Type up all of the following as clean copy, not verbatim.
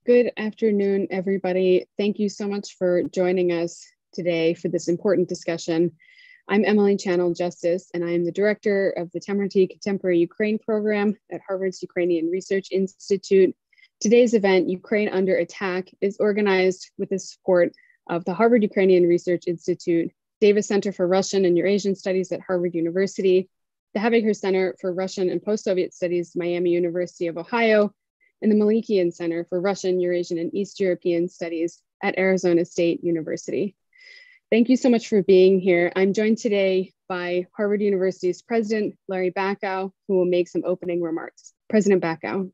Good afternoon, everybody. Thank you so much for joining us today for this important discussion. I'm Emily Channel Justice, and I am the director of the Temerty Contemporary Ukraine program at Harvard's Ukrainian Research Institute. Today's event, Ukraine Under Attack, is organized with the support of the Harvard Ukrainian Research Institute, Davis Center for Russian and Eurasian Studies at Harvard University, the Haviger Center for Russian and Post-Soviet Studies, Miami University of Ohio, and the Malikian Center for Russian, Eurasian, and East European Studies at Arizona State University. Thank you so much for being here. I'm joined today by Harvard University's President, Larry Bacow, who will make some opening remarks. President Bacow.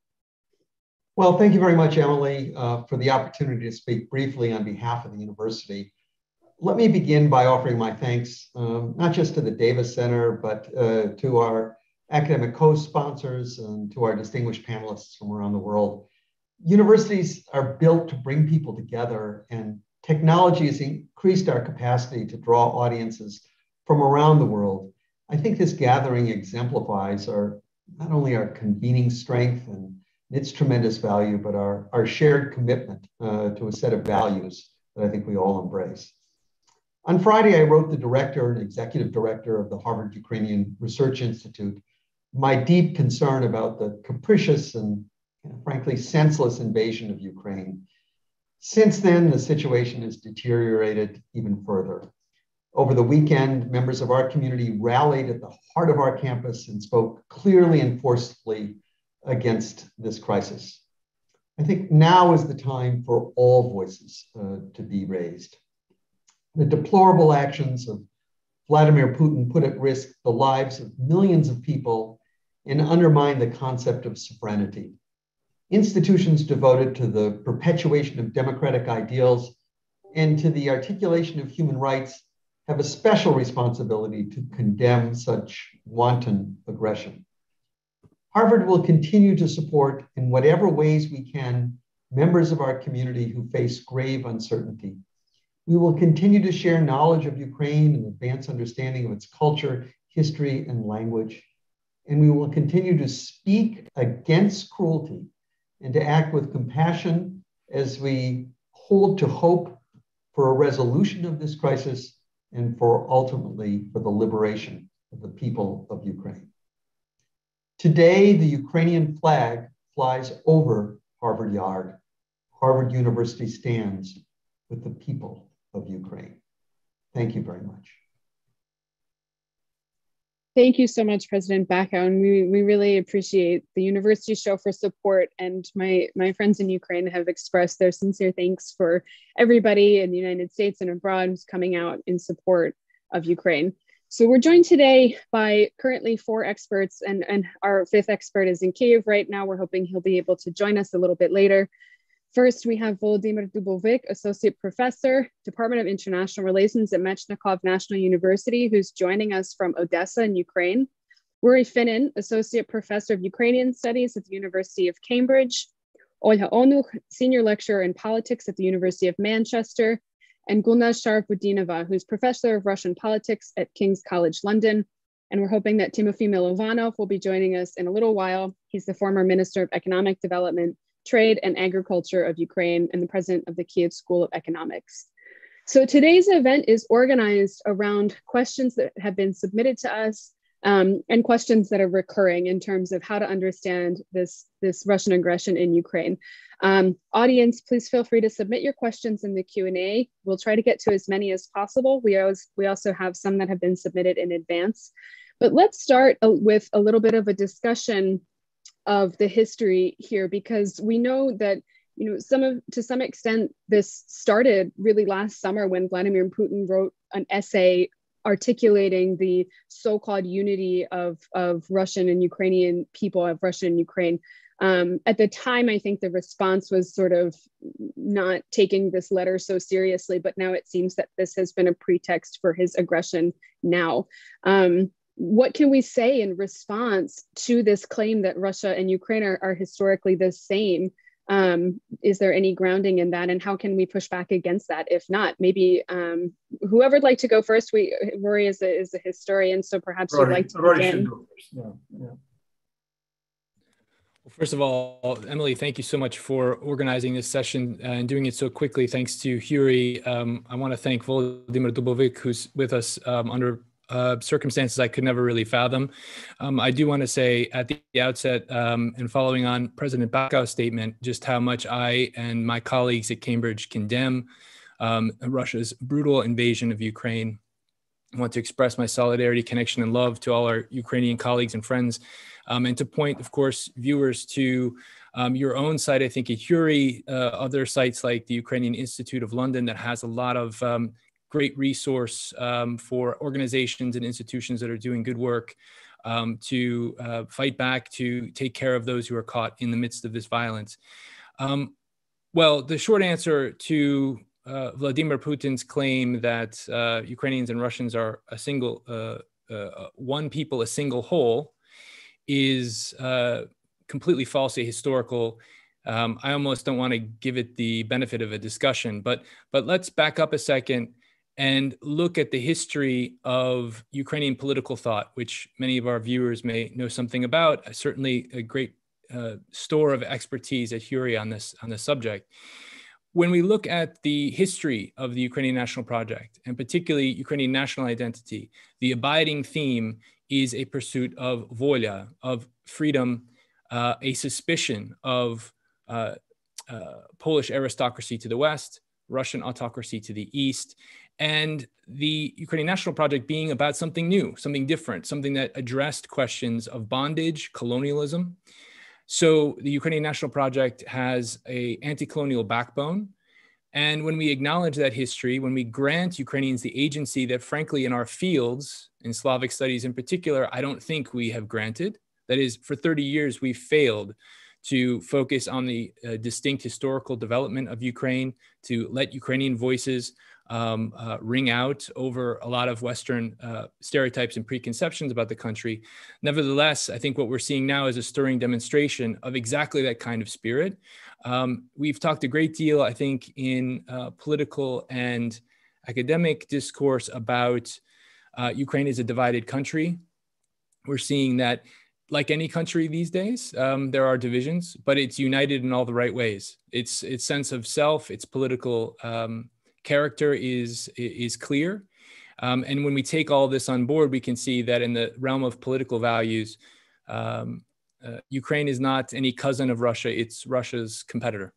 Well, thank you very much, Emily, for the opportunity to speak briefly on behalf of the university. Let me begin by offering my thanks, not just to the Davis Center, but to our academic co-sponsors and to our distinguished panelists from around the world. Universities are built to bring people together, and technology has increased our capacity to draw audiences from around the world. I think this gathering exemplifies not only our convening strength and its tremendous value, but our shared commitment to a set of values that I think we all embrace. On Friday, I wrote the director and executive director of the Harvard Ukrainian Research Institute my deep concern about the capricious and frankly senseless invasion of Ukraine. Since then, the situation has deteriorated even further. Over the weekend, members of our community rallied at the heart of our campus and spoke clearly and forcefully against this crisis. I think now is the time for all voices to be raised. The deplorable actions of Vladimir Putin put at risk the lives of millions of people and undermine the concept of sovereignty. Institutions devoted to the perpetuation of democratic ideals and to the articulation of human rights have a special responsibility to condemn such wanton aggression. Harvard will continue to support, in whatever ways we can, members of our community who face grave uncertainty. We will continue to share knowledge of Ukraine and advance understanding of its culture, history, and language. And we will continue to speak against cruelty and to act with compassion as we hold to hope for a resolution of this crisis and ultimately for the liberation of the people of Ukraine. Today, the Ukrainian flag flies over Harvard Yard. Harvard University stands with the people of Ukraine. Thank you very much. Thank you so much, President Bacow, and we really appreciate the university show for support, and my friends in Ukraine have expressed their sincere thanks for everybody in the United States and abroad who's coming out in support of Ukraine. So we're joined today by currently 4 experts, and our 5th expert is in Kyiv right now. We're hoping he'll be able to join us a little bit later. First, we have Vladimir Putin, Associate Professor, Department of International Relations at Mechnikov National University, who's joining us from Odessa in Ukraine. Uri Finnin, Associate Professor of Ukrainian Studies at the University of Cambridge. Olha Onuch, Senior Lecturer in Politics at the University of Manchester. And Gulnaz Sharafutdinova, who's Professor of Russian Politics at King's College London. And we're hoping that Timofey Milovanov will be joining us in a little while. He's the former Minister of Economic Development, Trade and Agriculture of Ukraine and the president of the Kyiv School of Economics. So today's event is organized around questions that have been submitted to us and questions that are recurring in terms of how to understand this Russian aggression in Ukraine. Audience, please feel free to submit your questions in the Q&A. We'll try to get to as many as possible. We also have some that have been submitted in advance. But let's start with a little bit of a discussion of the history here, because we know that to some extent this started really last summer when Vladimir Putin wrote an essay articulating the so-called unity of Russian and Ukrainian people, of Russia and Ukraine. At the time, I think the response was sort of not taking this letter so seriously, but now it seems that this has been a pretext for his aggression now. What can we say in response to this claim that Russia and Ukraine are historically the same? Is there any grounding in that, and how can we push back against that? If not, maybe whoever would like to go first. Rory is a historian, so perhaps you'd like to begin. Should go first. Yeah. First of all, Emily, thank you so much for organizing this session and doing it so quickly. Thanks to Huri. I want to thank Vladimir Dubovic, who's with us under circumstances I could never really fathom. I do want to say at the outset, and following on President Bakau's statement, just how much I and my colleagues at Cambridge condemn Russia's brutal invasion of Ukraine. I want to express my solidarity, connection, and love to all our Ukrainian colleagues and friends, and to point, of course, viewers to your own site. I think at Huri, other sites like the Ukrainian Institute of London that has a lot of great resource for organizations and institutions that are doing good work to fight back, to take care of those who are caught in the midst of this violence. Well, the short answer to Vladimir Putin's claim that Ukrainians and Russians are a single, one people, a single whole, is completely falsely historical. I almost don't want to give it the benefit of a discussion, but let's back up a second and look at the history of Ukrainian political thought, which many of our viewers may know something about. Certainly a great store of expertise at Huri on this subject. When we look at the history of the Ukrainian national project, and particularly Ukrainian national identity, the abiding theme is a pursuit of volia, of freedom, a suspicion of Polish aristocracy to the west, Russian autocracy to the east, and the Ukrainian national project being about something new, something different, something that addressed questions of bondage, colonialism. So the Ukrainian National Project has an anti-colonial backbone. And when we acknowledge that history, when we grant Ukrainians the agency that, frankly, in our fields, in Slavic studies in particular, I don't think we have granted. That is, for 30 years, we've failed to focus on the distinct historical development of Ukraine, to let Ukrainian voices ring out over a lot of Western stereotypes and preconceptions about the country. Nevertheless, I think what we're seeing now is a stirring demonstration of exactly that kind of spirit. We've talked a great deal, I think, in political and academic discourse about Ukraine as a divided country. We're seeing that, like any country these days, there are divisions, but it's united in all the right ways. Its sense of self, its political character is clear. And when we take all this on board, we can see that in the realm of political values, Ukraine is not any cousin of Russia, it's Russia's competitor.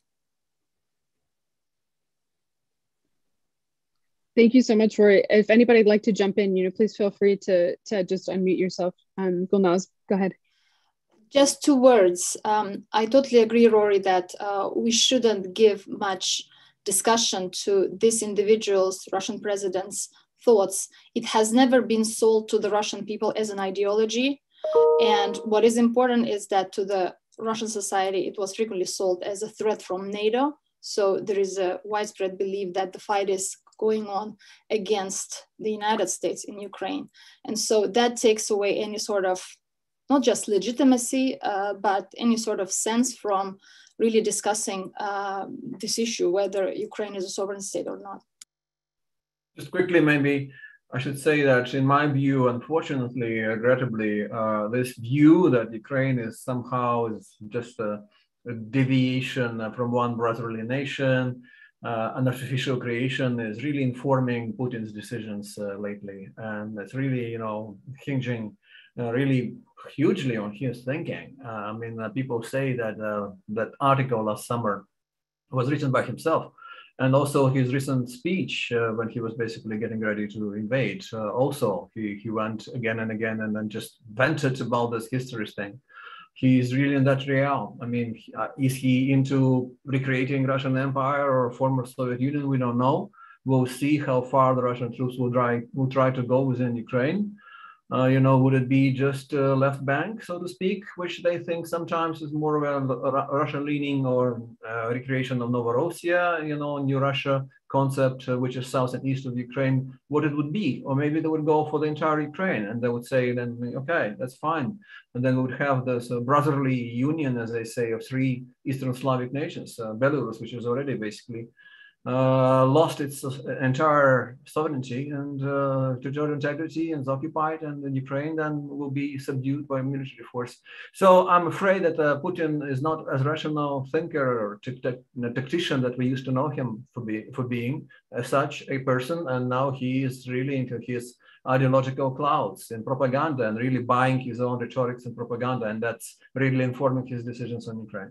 Thank you so much, Rory. If anybody'd like to jump in, please feel free to just unmute yourself. Gulnaz, go ahead. Just 2 words. I totally agree, Rory, that we shouldn't give much discussion to this individual's, Russian president's thoughts. It has never been sold to the Russian people as an ideology. And what is important is that to the Russian society, it was frequently sold as a threat from NATO. So there is a widespread belief that the fight is going on against the United States in Ukraine. And so that takes away any sort of, not just legitimacy, but any sort of sense from really discussing this issue, whether Ukraine is a sovereign state or not. Just quickly, maybe I should say that in my view, unfortunately, regrettably, this view that Ukraine is somehow just a deviation from one brotherly nation, an artificial creation, is really informing Putin's decisions lately. And it's really, hinging really hugely on his thinking. I mean, people say that that article last summer was written by himself, and also his recent speech when he was basically getting ready to invade. Also, he went again and again and then just vented about this history thing. He's really in that realm. I mean, is he into recreating Russian Empire or former Soviet Union? We don't know. We'll see how far the Russian troops will try to go within Ukraine. Would it be just left bank, so to speak, which they think sometimes is more of a Russian-leaning, or recreation of Novorossiya, New Russia concept, which is south and east of Ukraine, what it would be? Or maybe they would go for the entire Ukraine, and they would say then, okay, that's fine. And then we would have this brotherly union, as they say, of 3 Eastern Slavic nations, Belarus, which is already basically lost its entire sovereignty and territorial integrity and is occupied, and then Ukraine then will be subdued by military force. So I'm afraid that Putin is not as rational thinker or tactician that we used to know him for being as such a person, and now he is really into his ideological clouds in propaganda and really buying his own rhetorics and propaganda, and that's really informing his decisions on Ukraine.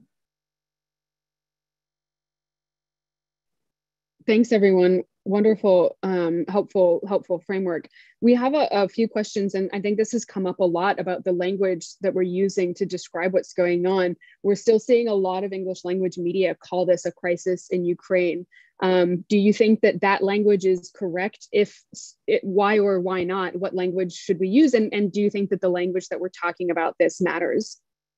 Thanks, everyone. Wonderful, helpful framework. We have a few questions, and I think this has come up a lot about the language that we're using to describe what's going on. We're still seeing a lot of English language media call this a crisis in Ukraine. Do you think that that language is correct? Why or why not? What language should we use? And do you think that the language that we're talking about this matters?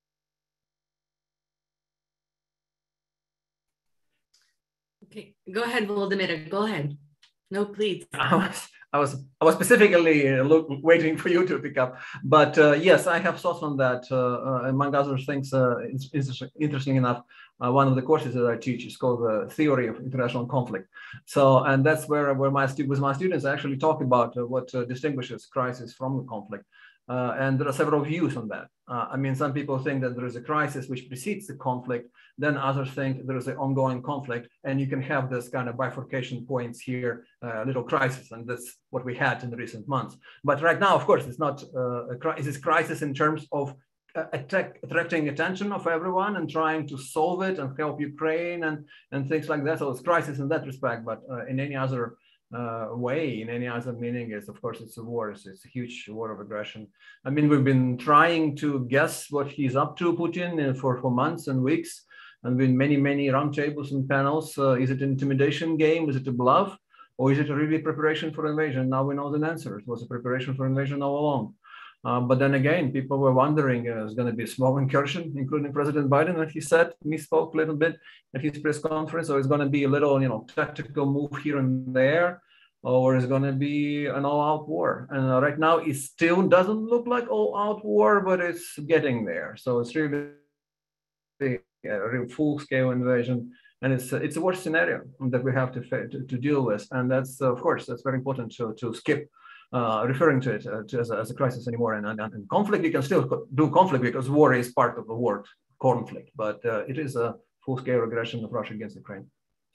Okay, go ahead, Vladimir. Go ahead. No, please. I was specifically waiting for you to pick up, but yes, I have thoughts on that. Among other things, interesting enough, one of the courses that I teach is called the Theory of International Conflict. So, and that's where with my students I actually talk about what distinguishes crisis from the conflict. And there are several views on that. I mean, some people think that there is a crisis which precedes the conflict, then others think there is an ongoing conflict, and you can have this kind of bifurcation points here, little crisis, and that's what we had in the recent months. But right now, of course, it's not a crisis in terms of attracting attention of everyone and trying to solve it and help Ukraine and things like that. So it's crisis in that respect, but in any other way, in any other meaning, is of course it's a war. It's a huge war of aggression. I mean, we've been trying to guess what he's up to, Putin, for months and weeks, and been many roundtables and panels. Is it an intimidation game? Is it a bluff, or is it a really preparation for invasion? Now we know the answer. It was a preparation for invasion all along. But then again, people were wondering, it's going to be a small incursion, including President Biden, and he spoke a little bit at his press conference. So it's going to be a little, tactical move here and there, or it's going to be an all-out war. And right now, it still doesn't look like all-out war, but it's getting there. So it's really a real full-scale invasion, and it's a worse scenario that we have to deal with. And that's, of course, that's very important to skip referring to it as a crisis anymore. And conflict, you can still do conflict because war is part of the word conflict, but it is a full-scale aggression of Russia against Ukraine.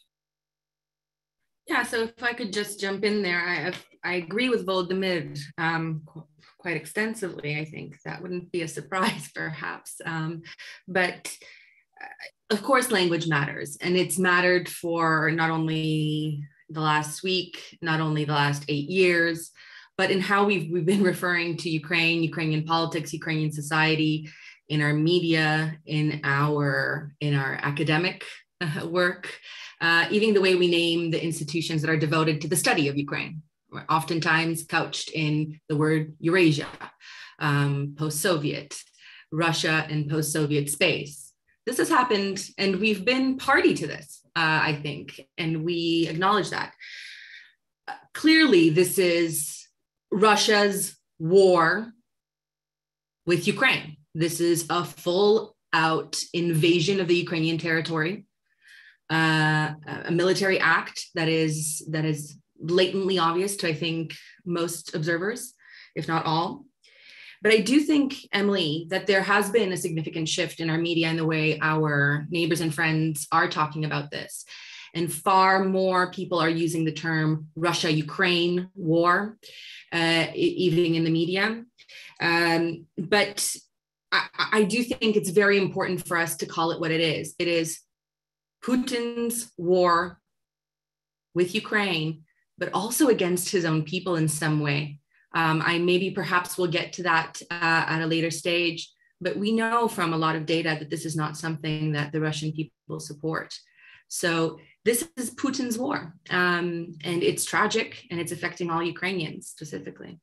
Yeah, so if I could just jump in there, I agree with Volodymyr quite extensively. I think that wouldn't be a surprise, perhaps. But of course, language matters, and it's mattered for not only the last week, not only the last 8 years, but in how we've been referring to Ukraine, Ukrainian politics, Ukrainian society, in our media, in our academic work, even the way we name the institutions that are devoted to the study of Ukraine, oftentimes couched in the word Eurasia, post-Soviet, Russia and post-Soviet space. This has happened, and we've been party to this, I think, and we acknowledge that. Clearly, this is Russia's war with Ukraine. This is a full-out invasion of the Ukrainian territory, a military act that is blatantly obvious to, I think, most observers, if not all. But I do think, Emily, that there has been a significant shift in our media and the way our neighbors and friends are talking about this. And far more people are using the term Russia-Ukraine war, even in the media. But I do think it's very important for us to call it what it is. It is Putin's war with Ukraine, but also against his own people in some way. Perhaps we'll get to that at a later stage, but we know from a lot of data that this is not something that the Russian people support. So this is Putin's war, and it's tragic, and it's affecting all Ukrainians specifically.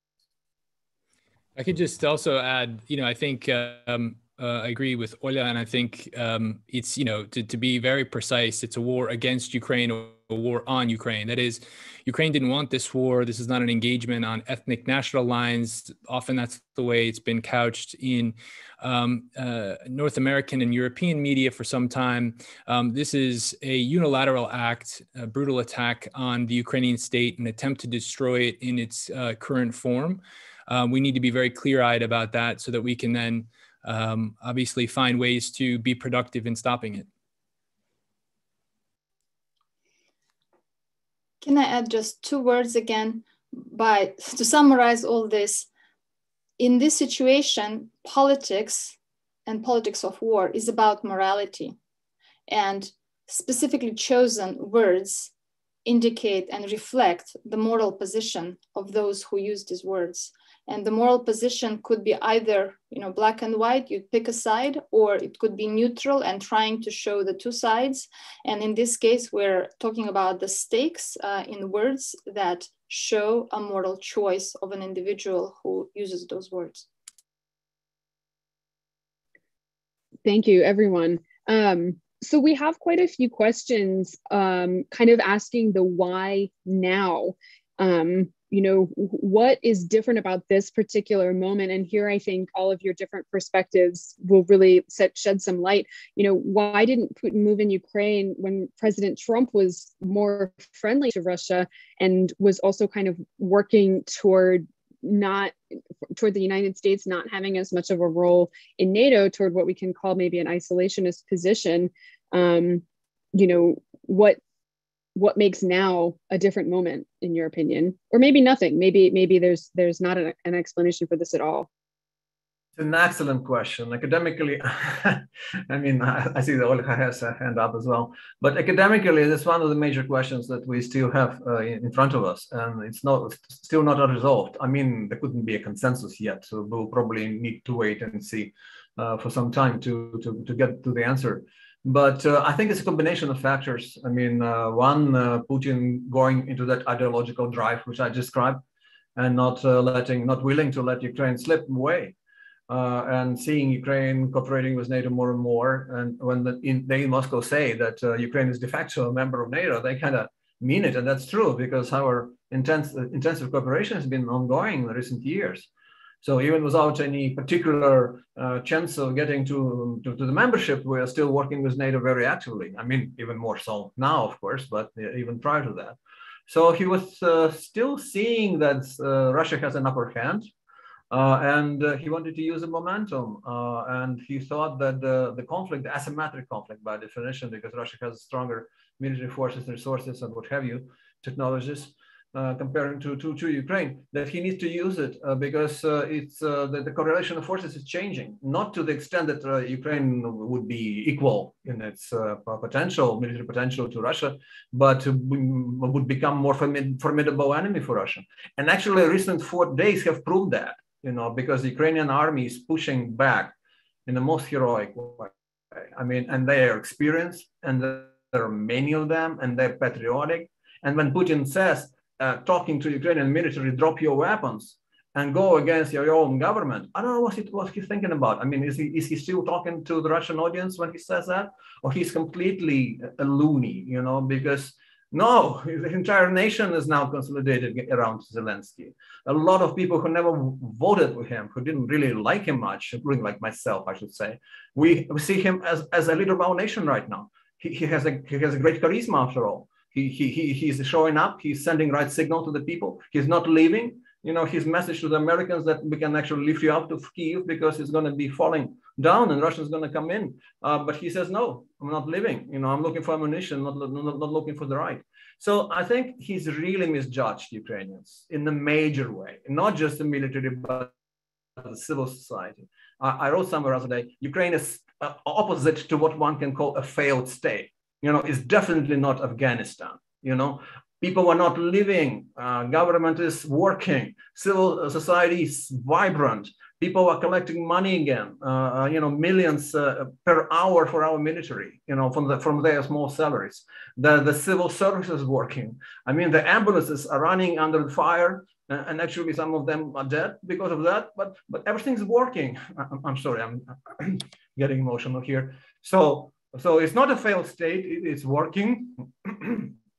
I could just also add, I think I agree with Olya, and I think it's, to be very precise, it's a war against Ukraine war on Ukraine. That is, Ukraine didn't want this war. This is not an engagement on ethnic national lines. Often that's the way it's been couched in North American and European media for some time. This is a unilateral act, a brutal attack on the Ukrainian state, an attempt to destroy it in its current form. We need to be very clear-eyed about that so that we can then obviously find ways to be productive in stopping it. Can I add just 2 words again? To summarize all this, in this situation, politics and politics of war is about morality, and specifically chosen words indicate and reflect the moral position of those who use these words. And the moral position could be either, black and white, you pick a side, or it could be neutral and trying to show the 2 sides. And in this case, we're talking about the stakes in words that show a moral choice of an individual who uses those words. Thank you, everyone. So we have quite a few questions kind of asking the why now. What is different about this particular moment? And here I think all of your different perspectives will really shed some light. Why didn't Putin move in Ukraine when President Trump was more friendly to Russia and was also kind of working toward the United States not having as much of a role in NATO, toward what we can call maybe an isolationist position? What makes now a different moment, in your opinion? Or maybe nothing. Maybe there's not an explanation for this at all. It's an excellent question. Academically, I see that Olga has a hand up as well. But academically, it's one of the major questions that we still have in front of us, and it's still not resolved. There couldn't be a consensus yet, so we'll probably need to wait and see for some time to get to the answer. But I think it's a combination of factors. One, Putin going into that ideological drive, which I described, and not willing to let Ukraine slip away, and seeing Ukraine cooperating with NATO more and more. And when they in Moscow say that Ukraine is de facto a member of NATO, they kind of mean it, and that's true because our intensive cooperation has been ongoing in recent years. So even without any particular chance of getting to the membership, we are still working with NATO very actively. Even more so now, of course, but even prior to that. So he was still seeing that Russia has an upper hand, and he wanted to use the momentum. And he thought that the conflict, the asymmetric conflict by definition, because Russia has stronger military forces, resources, and what have you, technologies, comparing to Ukraine, that he needs to use it because it's the correlation of forces is changing, not to the extent that Ukraine would be equal in its military potential to Russia, but would become more formidable enemy for Russia. And actually, recent 4 days have proved that, because the Ukrainian army is pushing back in the most heroic way. And they are experienced, and there are many of them, and they're patriotic. And when Putin says, talking to Ukrainian military, drop your weapons and go against your own government, I don't know what he's thinking about. Is he still talking to the Russian audience when he says that? Or he's completely a loony, because no, the entire nation is now consolidated around Zelensky. A lot of people who never voted with him, who didn't really like him much, including like myself, I should say, we see him as a leader of our nation right now. He has a great charisma after all. He's showing up, he's sending right signal to the people, he's not leaving. His message to the Americans that we can actually lift you up to Kyiv because it's going to be falling down and Russia's going to come in. But he says, no, I'm not leaving. I'm looking for ammunition, not looking for the right. So I think he's really misjudged Ukrainians in a major way, not just the military, but the civil society. I wrote somewhere the other day, Ukraine is opposite to what one can call a failed state. It's definitely not Afghanistan. People are not living, government is working, civil society is vibrant, people are collecting money again, millions per hour for our military, from their small salaries. The civil service is working. The ambulances are running under fire, and actually some of them are dead because of that, but everything's working. I'm sorry, I'm getting emotional here. So it's not a failed state, it's working.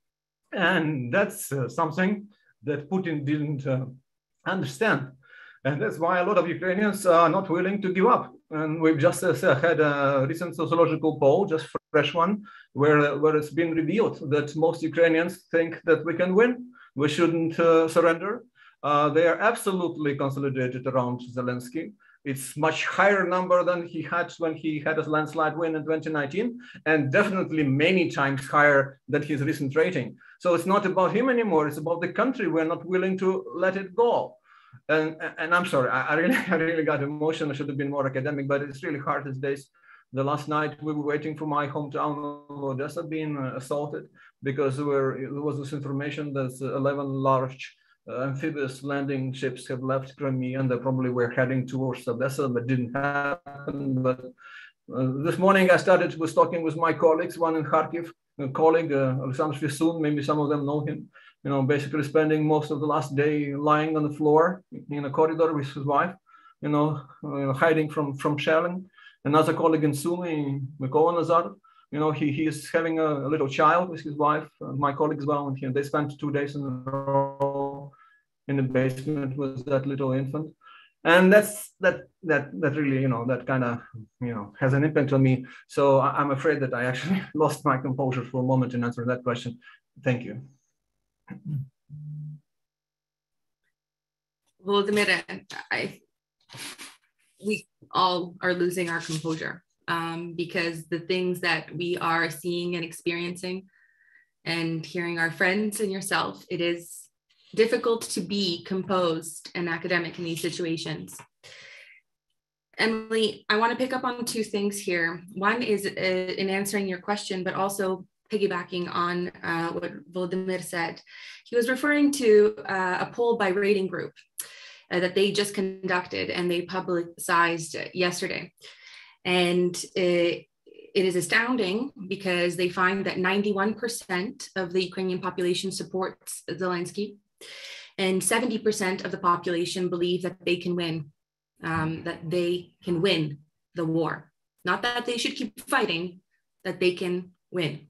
And that's something that Putin didn't understand. And that's why a lot of Ukrainians are not willing to give up. And we've just had a recent sociological poll, just fresh one, where it's been revealed that most Ukrainians think that we can win. We shouldn't surrender. They are absolutely consolidated around Zelensky. It's much higher number than he had when he had a landslide win in 2019, and definitely many times higher than his recent rating. So it's not about him anymore. It's about the country. We're not willing to let it go. And I'm sorry, I really got emotional. I should have been more academic, but it's really hard these days. The last night we were waiting for my hometown of Odessa being assaulted because there was this information that 11 large amphibious landing ships have left Crimea and they probably were heading towards Odessa, but didn't happen. But this morning I was talking with my colleagues, one in Kharkiv, a colleague, Alexander Fisun, maybe some of them know him, you know, basically spending most of the last day lying on the floor in a corridor with his wife, you know, hiding from shelling. Another colleague in Sumy, Mykola Nazarov, you know, he is having a little child with his wife, my colleague as well, and they spent 2 days in a row in the basement with that little infant. And that really, you know, that kind of, you know, has an impact on me. So I'm afraid that I actually lost my composure for a moment in answering that question. Thank you. Vladimir, we all are losing our composure because the things that we are seeing and experiencing and hearing our friends and yourself, it is difficult to be composed and academic in these situations. Emily, I want to pick up on two things here. One is in answering your question, but also piggybacking on what Vladimir said. He was referring to a poll by Rating Group that they just conducted and they publicized yesterday. And it is astounding because they find that 91% of the Ukrainian population supports Zelensky and 70% of the population believe that they can win, the war. Not that they should keep fighting, that they can win.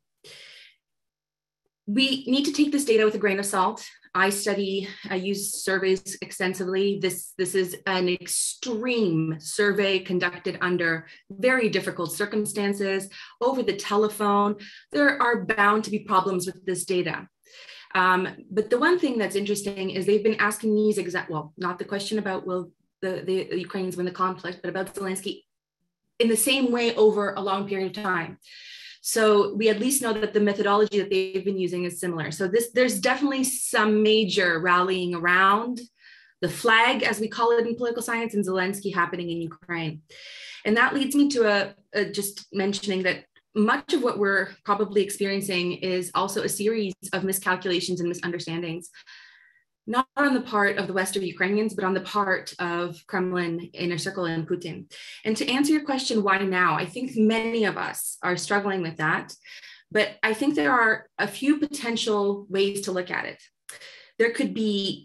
We need to take this data with a grain of salt. I use surveys extensively. This is an extreme survey conducted under very difficult circumstances, over the telephone. There are bound to be problems with this data. But the one thing that's interesting is they've been asking these not the question about will the Ukrainians win the conflict, but about Zelensky in the same way over a long period of time. So we at least know that the methodology that they've been using is similar. So there's definitely some major rallying around the flag, as we call it in political science, and Zelensky happening in Ukraine. And that leads me to just mentioning that much of what we're probably experiencing is also a series of miscalculations and misunderstandings, not on the part of the Western Ukrainians, but on the part of Kremlin inner circle and Putin. And to answer your question, why now? I think many of us are struggling with that, but I think there are a few potential ways to look at it. There could be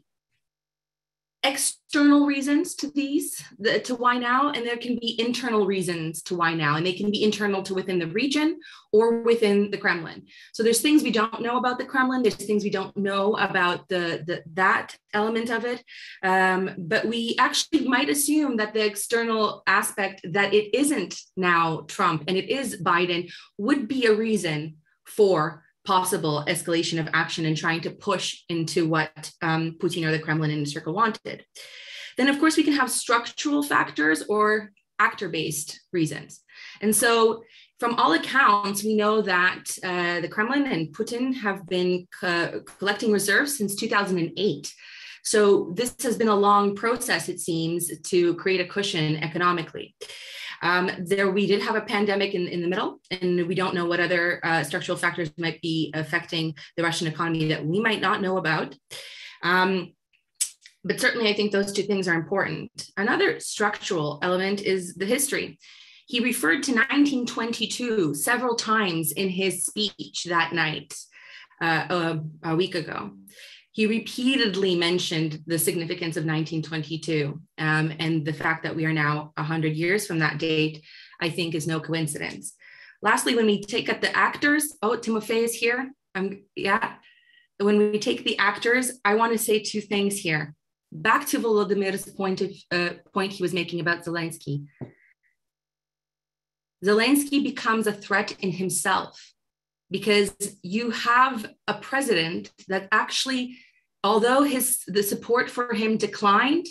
external reasons to to why now, and there can be internal reasons to why now, and they can be internal to within the region or within the Kremlin. So there's things we don't know about the Kremlin, there's things we don't know about that element of it, but we actually might assume that the external aspect, that it isn't now Trump and it is Biden, would be a reason for possible escalation of action and trying to push into what Putin or the Kremlin inner circle wanted. Then, of course, we can have structural factors or actor-based reasons. And so from all accounts, we know that the Kremlin and Putin have been collecting reserves since 2008. So this has been a long process, it seems, to create a cushion economically. We did have a pandemic in the middle, and we don't know what other structural factors might be affecting the Russian economy that we might not know about. But certainly, I think those two things are important. Another structural element is the history. He referred to 1922 several times in his speech that night, a week ago. He repeatedly mentioned the significance of 1922 and the fact that we are now 100 years from that date, I think is no coincidence. Lastly, when we take up the actors, Timofey is here. when we take the actors, I want to say two things here. Back to Volodymyr's point he was making about Zelensky. Zelensky becomes a threat in himself because you have a president that actually, although the support for him declined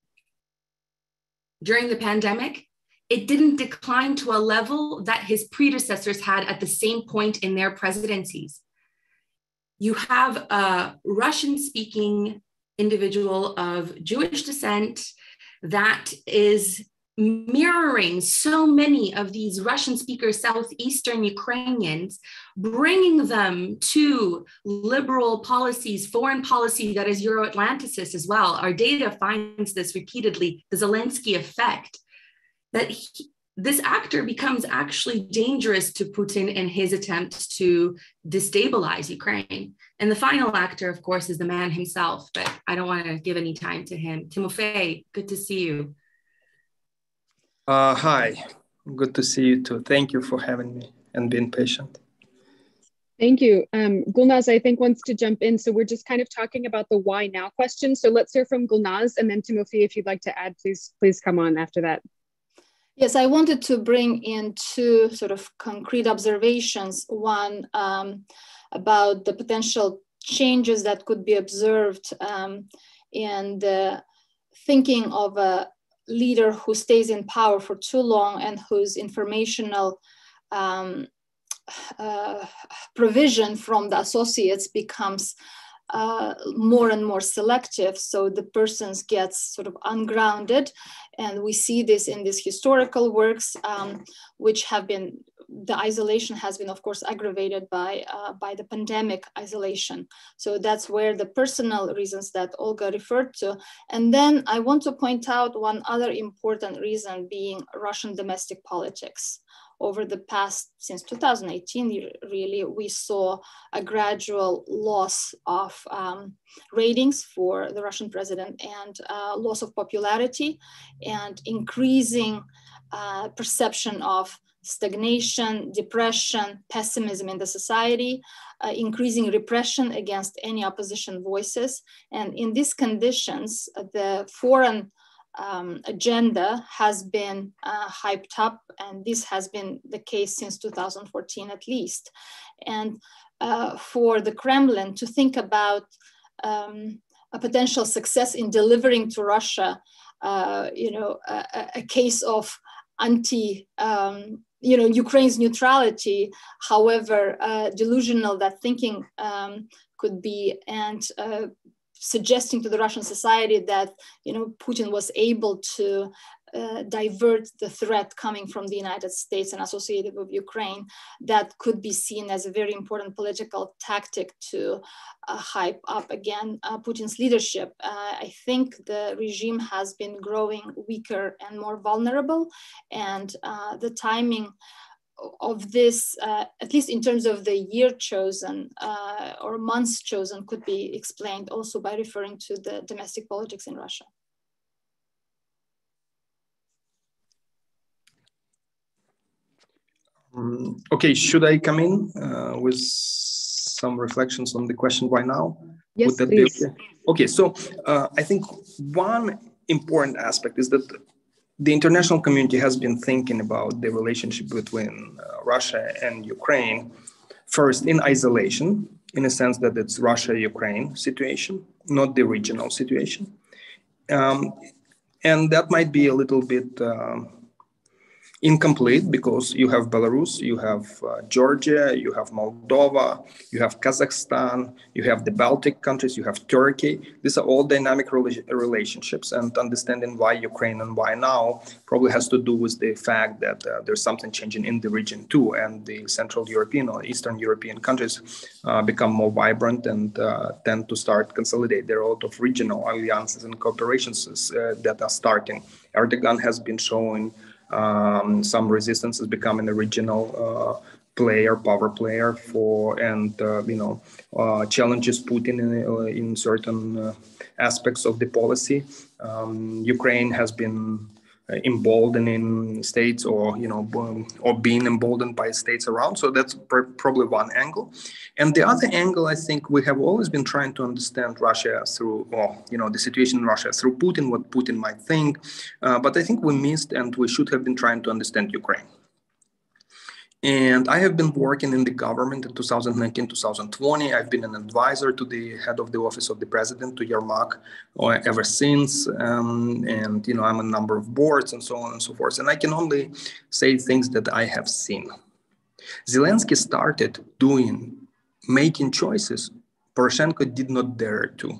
during the pandemic, it didn't decline to a level that his predecessors had at the same point in their presidencies. You have a Russian-speaking individual of Jewish descent that is mirroring so many of these Russian speaker Southeastern Ukrainians, bringing them to liberal policies, foreign policy that is Euro-Atlanticist as well. Our data finds this repeatedly, the Zelensky effect, that this actor becomes actually dangerous to Putin in his attempts to destabilize Ukraine. And the final actor, of course, is the man himself, but I don't want to give any time to him. Timofey, good to see you. Hi, good to see you too. Thank you for having me and being patient. Thank you. Gulnaz, I think, wants to jump in. So we're just kind of talking about the why now question. So let's hear from Gulnaz, and then Timofey, if you'd like to add, please come on after that. Yes, I wanted to bring in two sort of concrete observations. One about the potential changes that could be observed in the thinking of a leader who stays in power for too long and whose informational provision from the associates becomes more and more selective. So the person gets sort of ungrounded. And we see this in these historical works, which have been, the isolation has been, of course, aggravated by the pandemic isolation. So that's where the personal reasons that Olga referred to. And then I want to point out one other important reason being Russian domestic politics. Over the past, since 2018, really, we saw a gradual loss of ratings for the Russian president and loss of popularity and increasing perception of stagnation, depression, pessimism in the society, increasing repression against any opposition voices. And in these conditions, the foreign agenda has been hyped up, and this has been the case since 2014 at least. And for the Kremlin to think about a potential success in delivering to Russia, a case of Ukraine's neutrality, however delusional that thinking could be, and suggesting to the Russian society that Putin was able to divert the threat coming from the United States and associated with Ukraine, that could be seen as a very important political tactic to hype up again Putin's leadership. I think the regime has been growing weaker and more vulnerable, and the timing of this, at least in terms of the year chosen or months chosen, could be explained also by referring to the domestic politics in Russia. Okay, should I come in with some reflections on the question right now? Yes, would that please. be okay? Okay, so I think one important aspect is that the international community has been thinking about the relationship between Russia and Ukraine, first in isolation, in a sense that it's Russia-Ukraine situation, not the regional situation. And that might be a little bit incomplete because you have Belarus, you have Georgia, you have Moldova, you have Kazakhstan, you have the Baltic countries, you have Turkey. These are all dynamic relationships, and understanding why Ukraine and why now probably has to do with the fact that there's something changing in the region too, and the Central European or Eastern European countries become more vibrant and tend to start consolidate. There are a lot of regional alliances and cooperations that are starting. Erdogan has been showing some resistance is becoming a regional power player challenges Putin in certain aspects of the policy. Ukraine has been emboldening states or or being emboldened by states around. So that's probably one angle. And the other angle, I think we have always been trying to understand Russia through, the situation in Russia through Putin, what Putin might think. But I think we missed, and we should have been trying to understand Ukraine. And I have been working in the government in 2019, 2020. I've been an advisor to the head of the office of the president, to Yermak, ever since. And, I'm a number of boards and so on and so forth. And I can only say things that I have seen. Zelensky started making choices Poroshenko did not dare to.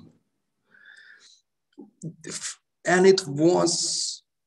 And it was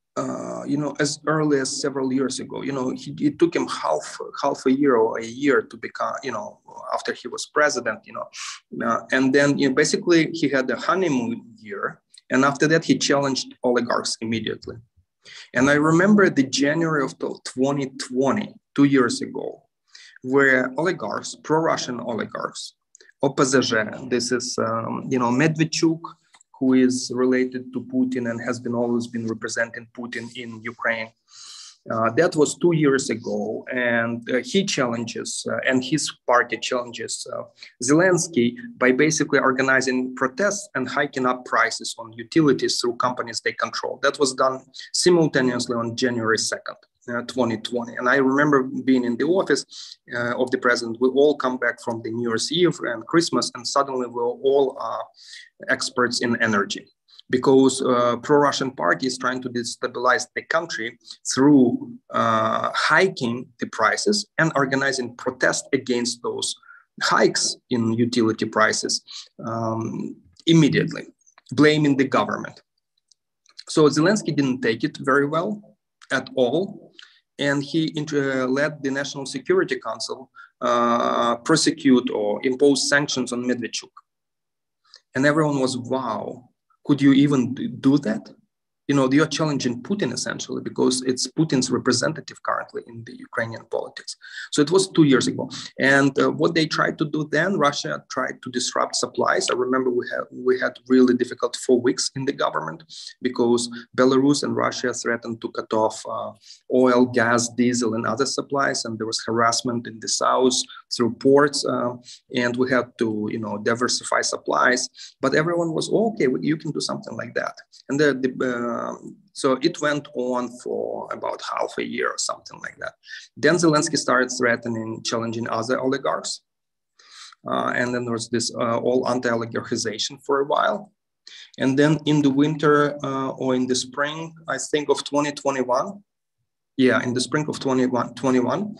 as early as several years ago. It took him half a year or a year to become, after he was president, and then basically he had a honeymoon year. And after that, he challenged oligarchs immediately. And I remember the January of 2020, 2 years ago, where oligarchs, pro-Russian oligarchs, OPZZ, this is, Medvedchuk, who is related to Putin and has always been representing Putin in Ukraine. That was 2 years ago, and he challenges, and his party challenges Zelensky by basically organizing protests and hiking up prices on utilities through companies they control. That was done simultaneously on January 2nd. 2020. And I remember being in the office of the president. We all come back from the New Year's Eve and Christmas, and suddenly we're all experts in energy, because pro-Russian party is trying to destabilize the country through hiking the prices and organizing protests against those hikes in utility prices immediately, blaming the government. So Zelensky didn't take it very well at all, and he led the National Security Council prosecute or impose sanctions on Medvedchuk. And everyone was, wow, could you even do that? You're challenging Putin essentially, because it's Putin's representative currently in the Ukrainian politics. So it was 2 years ago. And what they tried to do then, Russia tried to disrupt supplies. I remember we had really difficult 4 weeks in the government, because Belarus and Russia threatened to cut off oil, gas, diesel, and other supplies. And there was harassment in the south through ports. And we had to, diversify supplies. But everyone was, okay, you can do something like that. And so it went on for about half a year or something like that. Then Zelensky started threatening, challenging other oligarchs. And then there was this all anti-oligarchization for a while. And then in the winter or in the spring, I think of 2021, in the spring of 2021,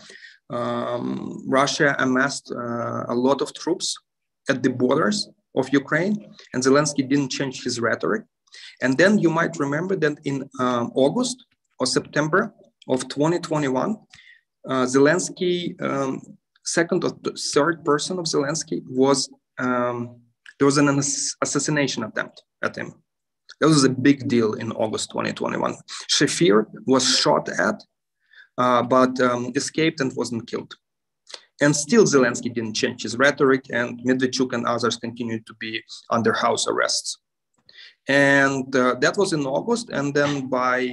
Russia amassed a lot of troops at the borders of Ukraine, and Zelensky didn't change his rhetoric. And then you might remember that in August or September of 2021, Zelensky, second or third person of Zelensky was, there was an assassination attempt at him. That was a big deal in August 2021. Shafir was shot at, but escaped and wasn't killed. And still Zelensky didn't change his rhetoric, and Medvedchuk and others continued to be under house arrests. And that was in August, and then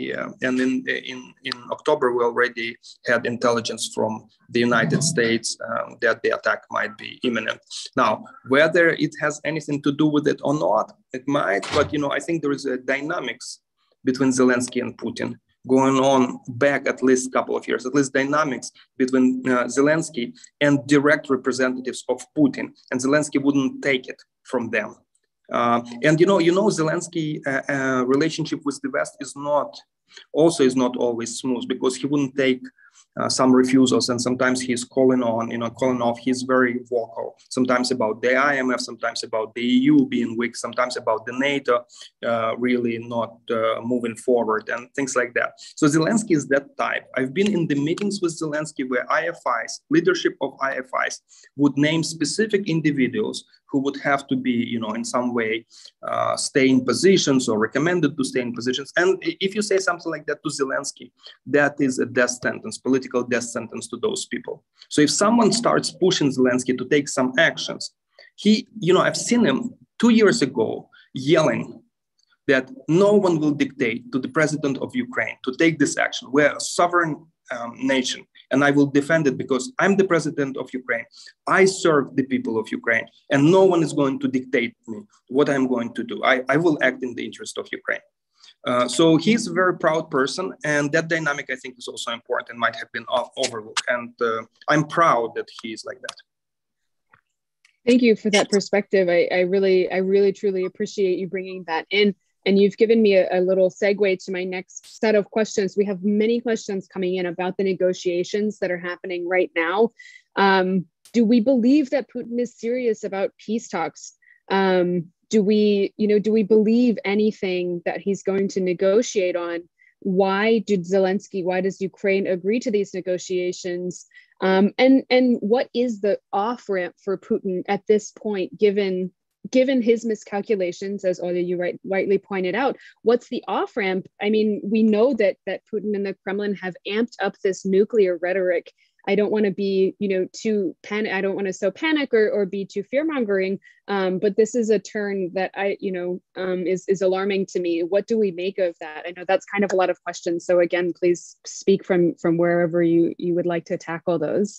in October we already had intelligence from the United States that the attack might be imminent. Now, whether it has anything to do with it or not, it might. But I think there is a dynamics between Zelensky and Putin going on back at least a couple of years, at least dynamics between Zelensky and direct representatives of Putin, and Zelensky wouldn't take it from them. And Zelensky relationship with the West is not always smooth, because he wouldn't take some refusals, and sometimes he's calling off. He's very vocal, sometimes about the IMF, sometimes about the EU being weak, sometimes about the NATO really not moving forward, and things like that. So Zelensky is that type. I've been in the meetings with Zelensky where leadership of IFIs would name specific individuals who would have to be, in some way stay in positions or recommended to stay in positions. And if you say something like that to Zelensky, that is a death sentence, political death sentence to those people. So if someone starts pushing Zelensky to take some actions, I've seen him 2 years ago yelling that no one will dictate to the president of Ukraine to take this action. We're a sovereign nation, and I will defend it because I'm the president of Ukraine. I serve the people of Ukraine, and no one is going to dictate me what I'm going to do. I will act in the interest of Ukraine. So he's a very proud person, and that dynamic, I think, is also important and might have been overlooked. And I'm proud that he is like that. Thank you for that perspective. I really, truly appreciate you bringing that in. And you've given me a little segue to my next set of questions. We have many questions coming in about the negotiations that are happening right now. Do we believe that Putin is serious about peace talks? Do we believe anything that he's going to negotiate on? Why does Ukraine agree to these negotiations? And what is the off-ramp for Putin at this point, given his miscalculations, as Olya, you rightly pointed out? What's the off-ramp? I mean, we know that Putin and the Kremlin have amped up this nuclear rhetoric. I don't want to be, too I don't want to sow panic or be too fear-mongering, but this is a turn that is alarming to me. What do we make of that? I know that's kind of a lot of questions. So again, please speak from wherever you would like to tackle those.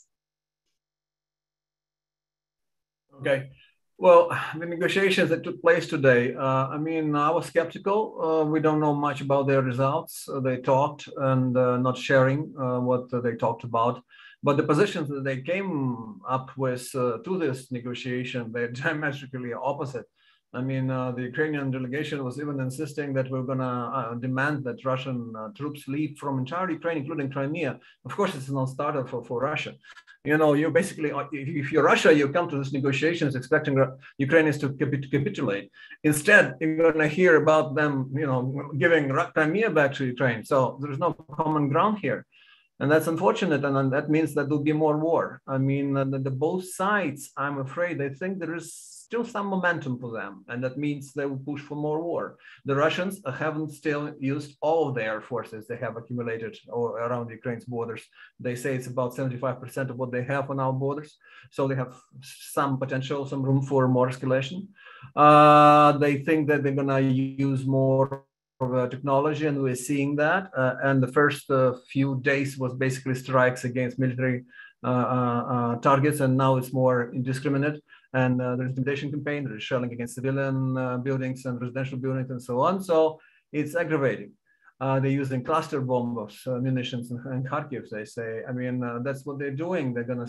Okay. Well, the negotiations that took place today, I was skeptical. We don't know much about their results. They talked and not sharing what they talked about. But the positions that they came up with to this negotiation, they're diametrically opposite. The Ukrainian delegation was even insisting that we're going to demand that Russian troops leave from entire Ukraine, including Crimea. Of course, it's a non-starter for Russia. You basically, if you're Russia, you come to these negotiations expecting Ukrainians to capitulate. Instead, you're going to hear about them, giving Crimea back to Ukraine. So there's no common ground here. And that's unfortunate, and that means that there'll be more war. The both sides, I'm afraid, they think there is still some momentum for them, and that means they will push for more war. The Russians haven't still used all of their forces they have accumulated around Ukraine's borders. They say it's about 75% of what they have on our borders. So they have some potential, some room for more escalation. They think that they're going to use more technology, and we're seeing that. And the first few days was basically strikes against military targets, and now it's more indiscriminate. And there's an intimidation campaign, there's shelling against civilian buildings and residential buildings and so on. So it's aggravating. They're using cluster bombs, munitions in Kharkiv, they say. That's what they're doing. They're going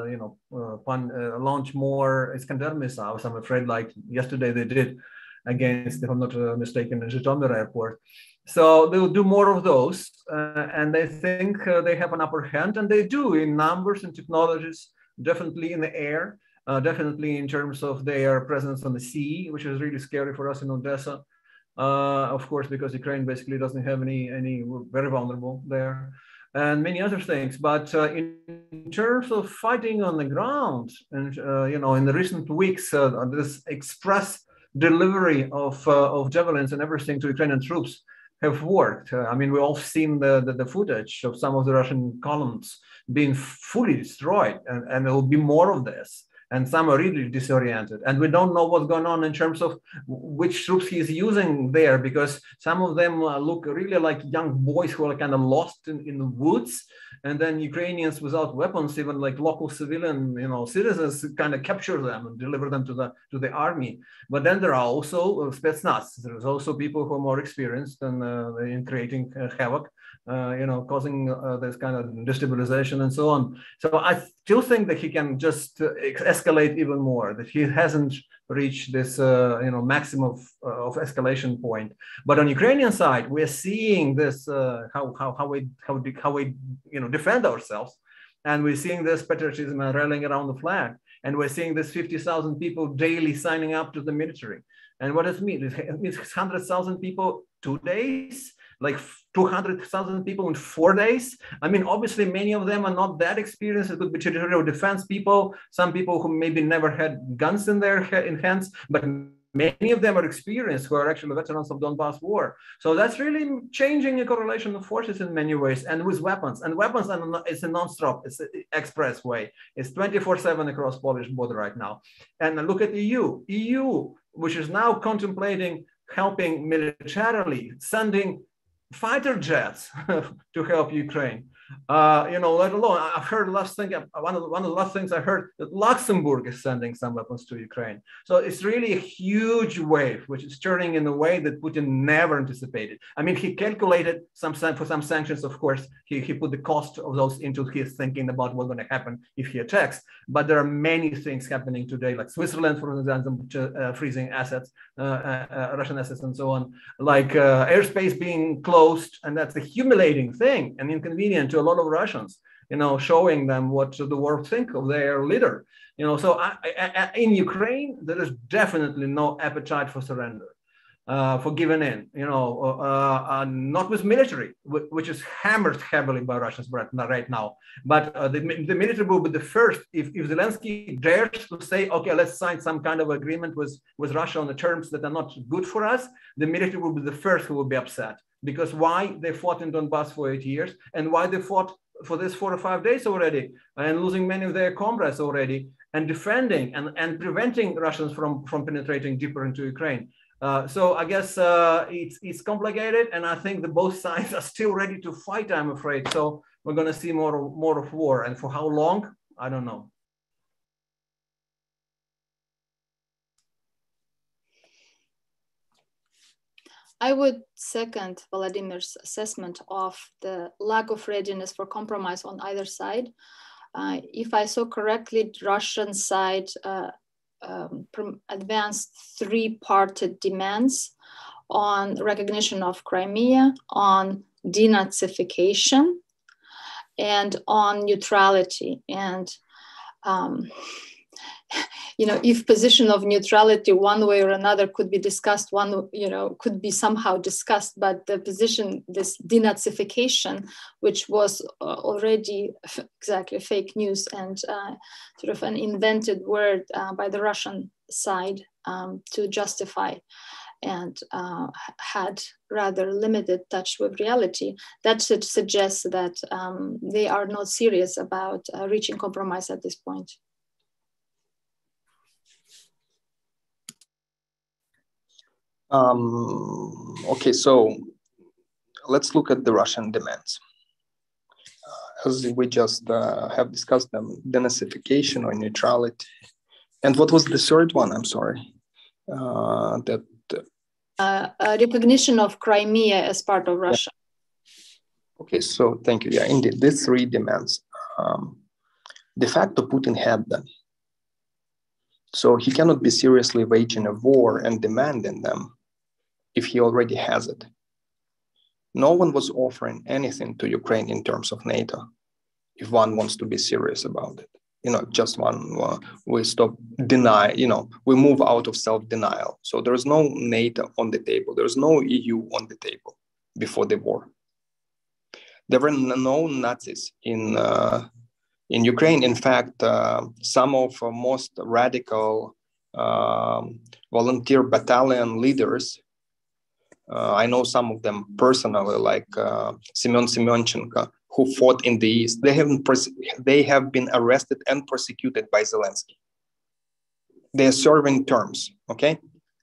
to, launch more Iskander missiles. I'm afraid, like yesterday they did against, if I'm not mistaken, the Zhytomyr airport. So they will do more of those, and they think they have an upper hand, and they do in numbers and technologies, definitely in the air, definitely in terms of their presence on the sea, which is really scary for us in Odessa, of course, because Ukraine basically doesn't have any very vulnerable there, and many other things. But in terms of fighting on the ground, and in the recent weeks, this express delivery of javelins and everything to Ukrainian troops have worked. We've all seen the footage of some of the Russian columns being fully destroyed, and there will be more of this. And some are really disoriented. And we don't know what's going on in terms of which troops he's using there, because some of them look really like young boys who are kind of lost in the woods. And then Ukrainians without weapons, even like local civilian, citizens, kind of capture them and deliver them to the army. But then there are also spetsnaz. There's also people who are more experienced in creating havoc, causing this kind of destabilization and so on. So I still think that he can just escalate even more, that he hasn't reached this maximum of escalation point. But on Ukrainian side, we're seeing this how we defend ourselves, and we're seeing this patriotism and rallying around the flag, and we're seeing this 50,000 people daily signing up to the military. And what does it mean? It means 100,000 people 2 days, like 200,000 people in 4 days. Obviously, many of them are not that experienced. It could be territorial defense people, some people who maybe never had guns in their hands, but many of them are experienced, who are actually veterans of Donbass war. So that's really changing the correlation of forces in many ways, and with weapons. And weapons, it's a non-stop, it's an express way. It's 24/7 across Polish border right now. And look at EU, which is now contemplating helping militarily, sending fighter jets to help Ukraine. Let alone, I've heard one of the last things I heard that Luxembourg is sending some weapons to Ukraine. So it's really a huge wave, which is turning in a way that Putin never anticipated. I mean, he calculated for some sanctions, of course, he put the cost of those into his thinking about what's going to happen if he attacks. But there are many things happening today, like Switzerland, for example, freezing assets, Russian assets and so on, like airspace being closed, and that's a humiliating thing and inconvenient to a lot of Russians, showing them what the world think of their leader. So in Ukraine, there is definitely no appetite for surrender, for giving in, not with military, which is hammered heavily by Russians right now. But the military will be the first, if Zelensky dares to say, okay, let's sign some kind of agreement with Russia on the terms that are not good for us, the military will be the first who will be upset. Because why they fought in Donbass for 8 years, and why they fought for this 4 or 5 days already, and losing many of their comrades already, and defending and preventing Russians from penetrating deeper into Ukraine. So I guess it's complicated, and I think that both sides are still ready to fight, I'm afraid. So we're going to see more of war, and for how long, I don't know. I would second Vladimir's assessment of the lack of readiness for compromise on either side. If I saw correctly, the Russian side advanced three-parted demands on recognition of Crimea, on denazification, and on neutrality. And if position of neutrality one way or another could be discussed, could be somehow discussed, but the position, this denazification, which was already exactly fake news and sort of an invented word by the Russian side to justify and had rather limited touch with reality, that should suggest that they are not serious about reaching compromise at this point. Okay, so let's look at the Russian demands. As we just have discussed them, denazification or neutrality. And what was the third one? I'm sorry. Recognition of Crimea as part of Russia. Okay, so thank you. Yeah, indeed, these three demands. De facto, Putin had them. So he cannot be seriously waging a war and demanding them if he already has it. No one was offering anything to Ukraine in terms of NATO, if one wants to be serious about it. Just we stop deny, we move out of self-denial. So there's no NATO on the table. There's no EU on the table before the war. There were no Nazis in Ukraine. In fact, some of the most radical volunteer battalion leaders, I know some of them personally, like Semyon Semyonchenko, who fought in the East. They have been arrested and persecuted by Zelensky. They are serving terms, okay?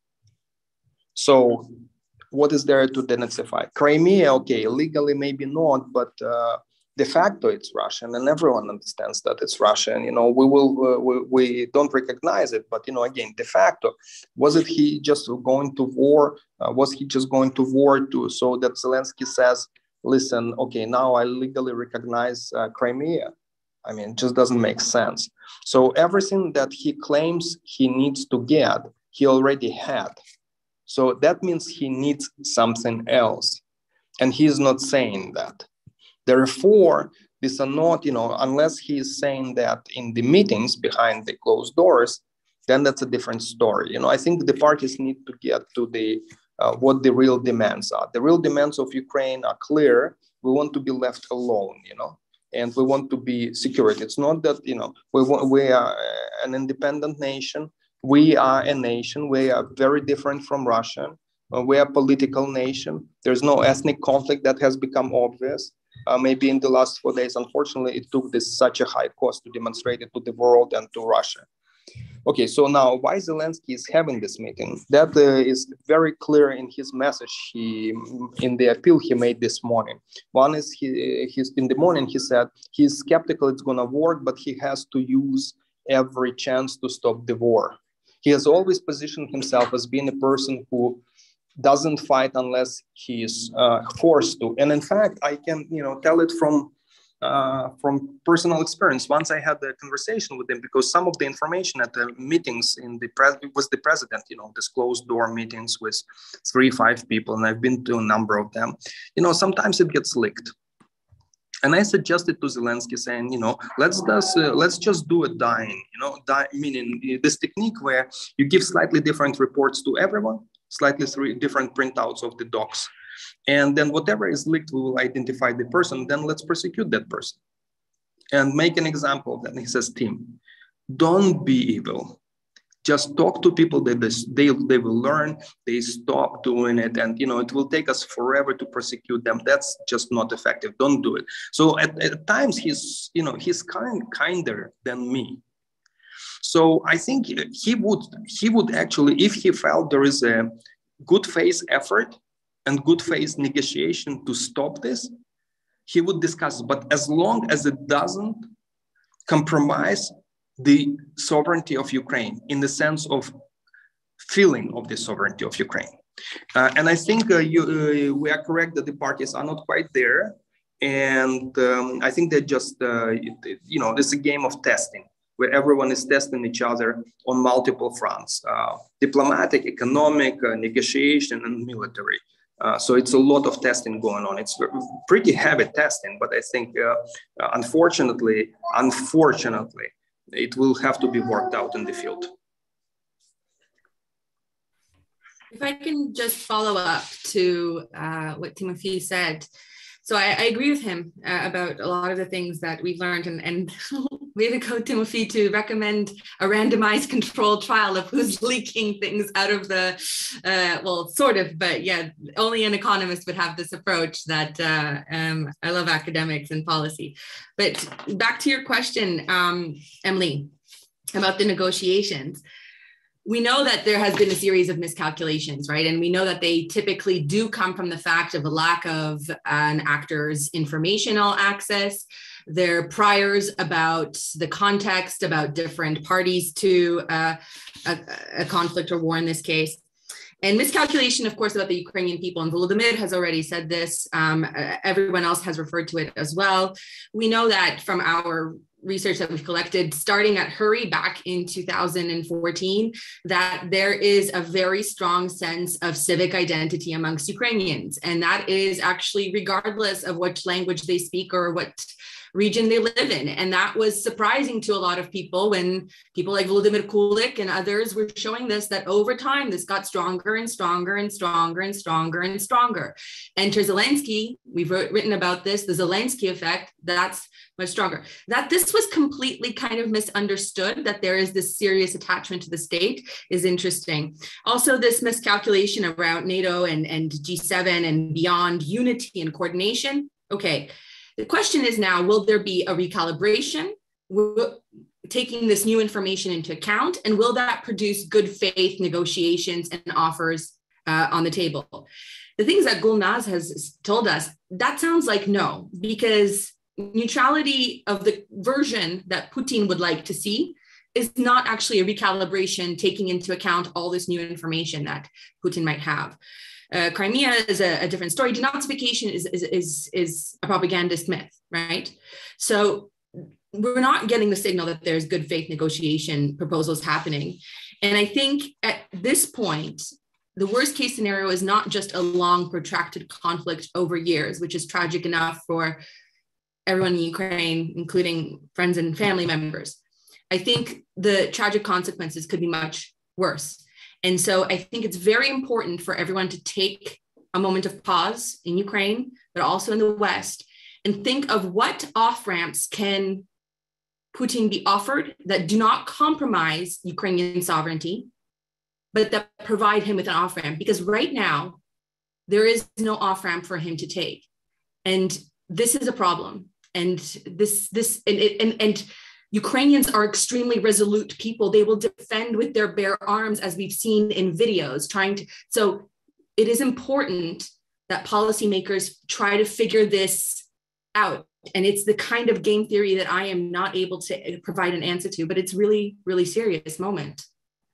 So what is there to denazify? Crimea, okay, legally maybe not, but de facto it's Russian, and everyone understands that it's Russian. We don't recognize it, but again, de facto, was he just going to war? Was he just going to war so that Zelensky says, listen, okay, now I legally recognize Crimea? I mean, it just doesn't make sense. So everything that he claims he needs to get, he already had. So that means he needs something else, and he's not saying that. Therefore, these are not, unless he is saying that in the meetings behind the closed doors, then that's a different story. I think the parties need to get to the what the real demands are. The real demands of Ukraine are clear. We want to be left alone, and we want to be secured. It's not that, we are an independent nation. We are a nation. We are very different from Russia. We are a political nation. There's no ethnic conflict that has become obvious. Maybe in the last 4 days, unfortunately, it took such a high cost to demonstrate it to the world and to Russia. Okay, so now why Zelensky is having this meeting? That is very clear in his message. In the appeal he made this morning. One is he's in the morning he said he's skeptical it's going to work, but he has to use every chance to stop the war. He has always positioned himself as being a person who doesn't fight unless he is forced to. And in fact, I can tell it from personal experience. Once I had a conversation with him because some of the information at the meetings was the president, this closed door meetings with 3-5 people, and I've been to a number of them. Sometimes it gets leaked. And I suggested to Zelensky saying, let's just do a dying, meaning this technique where you give slightly different reports to everyone, slightly different printouts of the docs. And then whatever is leaked, we will identify the person, then let's prosecute that person. And make an example of that. And he says, Tim, don't be evil. Just talk to people that they will learn, they stop doing it. And, it will take us forever to prosecute them. That's just not effective. Don't do it. So at times he's kinder than me. So I think he would actually, if he felt there is a good faith effort and good faith negotiation to stop this, he would discuss it. But as long as it doesn't compromise the sovereignty of Ukraine in the sense of feeling of the sovereignty of Ukraine. And I think we are correct that the parties are not quite there. And I think they're just, this is a game of testing where everyone is testing each other on multiple fronts, diplomatic, economic, negotiation, and military. So it's a lot of testing going on. It's pretty heavy testing, but I think, unfortunately, it will have to be worked out in the field. If I can just follow up to what Timothy said. So I agree with him about a lot of the things that we've learned, and way to go, Timothy, to recommend a randomized controlled trial of who's leaking things out of the, well, sort of, but yeah, only an economist would have this approach that I love academics and policy. But back to your question, Emily, about the negotiations. We know that there has been a series of miscalculations, right? And we know that they typically do come from the fact of a lack of an actor's informational access, their priors about the context, about different parties to a conflict or war in this case. And miscalculation, of course, about the Ukrainian people. And Volodymyr has already said this. Everyone else has referred to it as well. We know that from our research that we've collected, starting at Hurry back in 2014, that there is a very strong sense of civic identity amongst Ukrainians. And that is actually regardless of which language they speak or what region they live in. And that was surprising to a lot of people when people like Vladimir Kulik and others were showing this, that over time, this got stronger and stronger and stronger and stronger and stronger. Enter Zelensky, we've written about this, the Zelensky effect, that's much stronger. That this was completely kind of misunderstood, that there is this serious attachment to the state, is interesting. Also, this miscalculation around NATO and G7 and beyond unity and coordination. Okay, the question is now, will there be a recalibration, taking this new information into account, and will that produce good faith negotiations and offers on the table? The things that Gulnaz has told us, that sounds like no, because neutrality of the version that Putin would like to see is not actually a recalibration taking into account all this new information that Putin might have. Crimea is a different story. Denazification is a propagandist myth, right? So we're not getting the signal that there's good faith negotiation proposals happening. And I think at this point, the worst case scenario is not just a long protracted conflict over years, which is tragic enough for everyone in Ukraine, including friends and family members. I think the tragic consequences could be much worse. And so I think it's very important for everyone to take a moment of pause in Ukraine, but also in the West, and think of what off-ramps can Putin be offered that do not compromise Ukrainian sovereignty, but that provide him with an off-ramp. Because right now, there is no off-ramp for him to take. And this is a problem. And Ukrainians are extremely resolute people. They will defend with their bare arms, as we've seen in videos, so it is important that policymakers try to figure this out. And it's the kind of game theory that I am not able to provide an answer to, but it's really, really serious moment.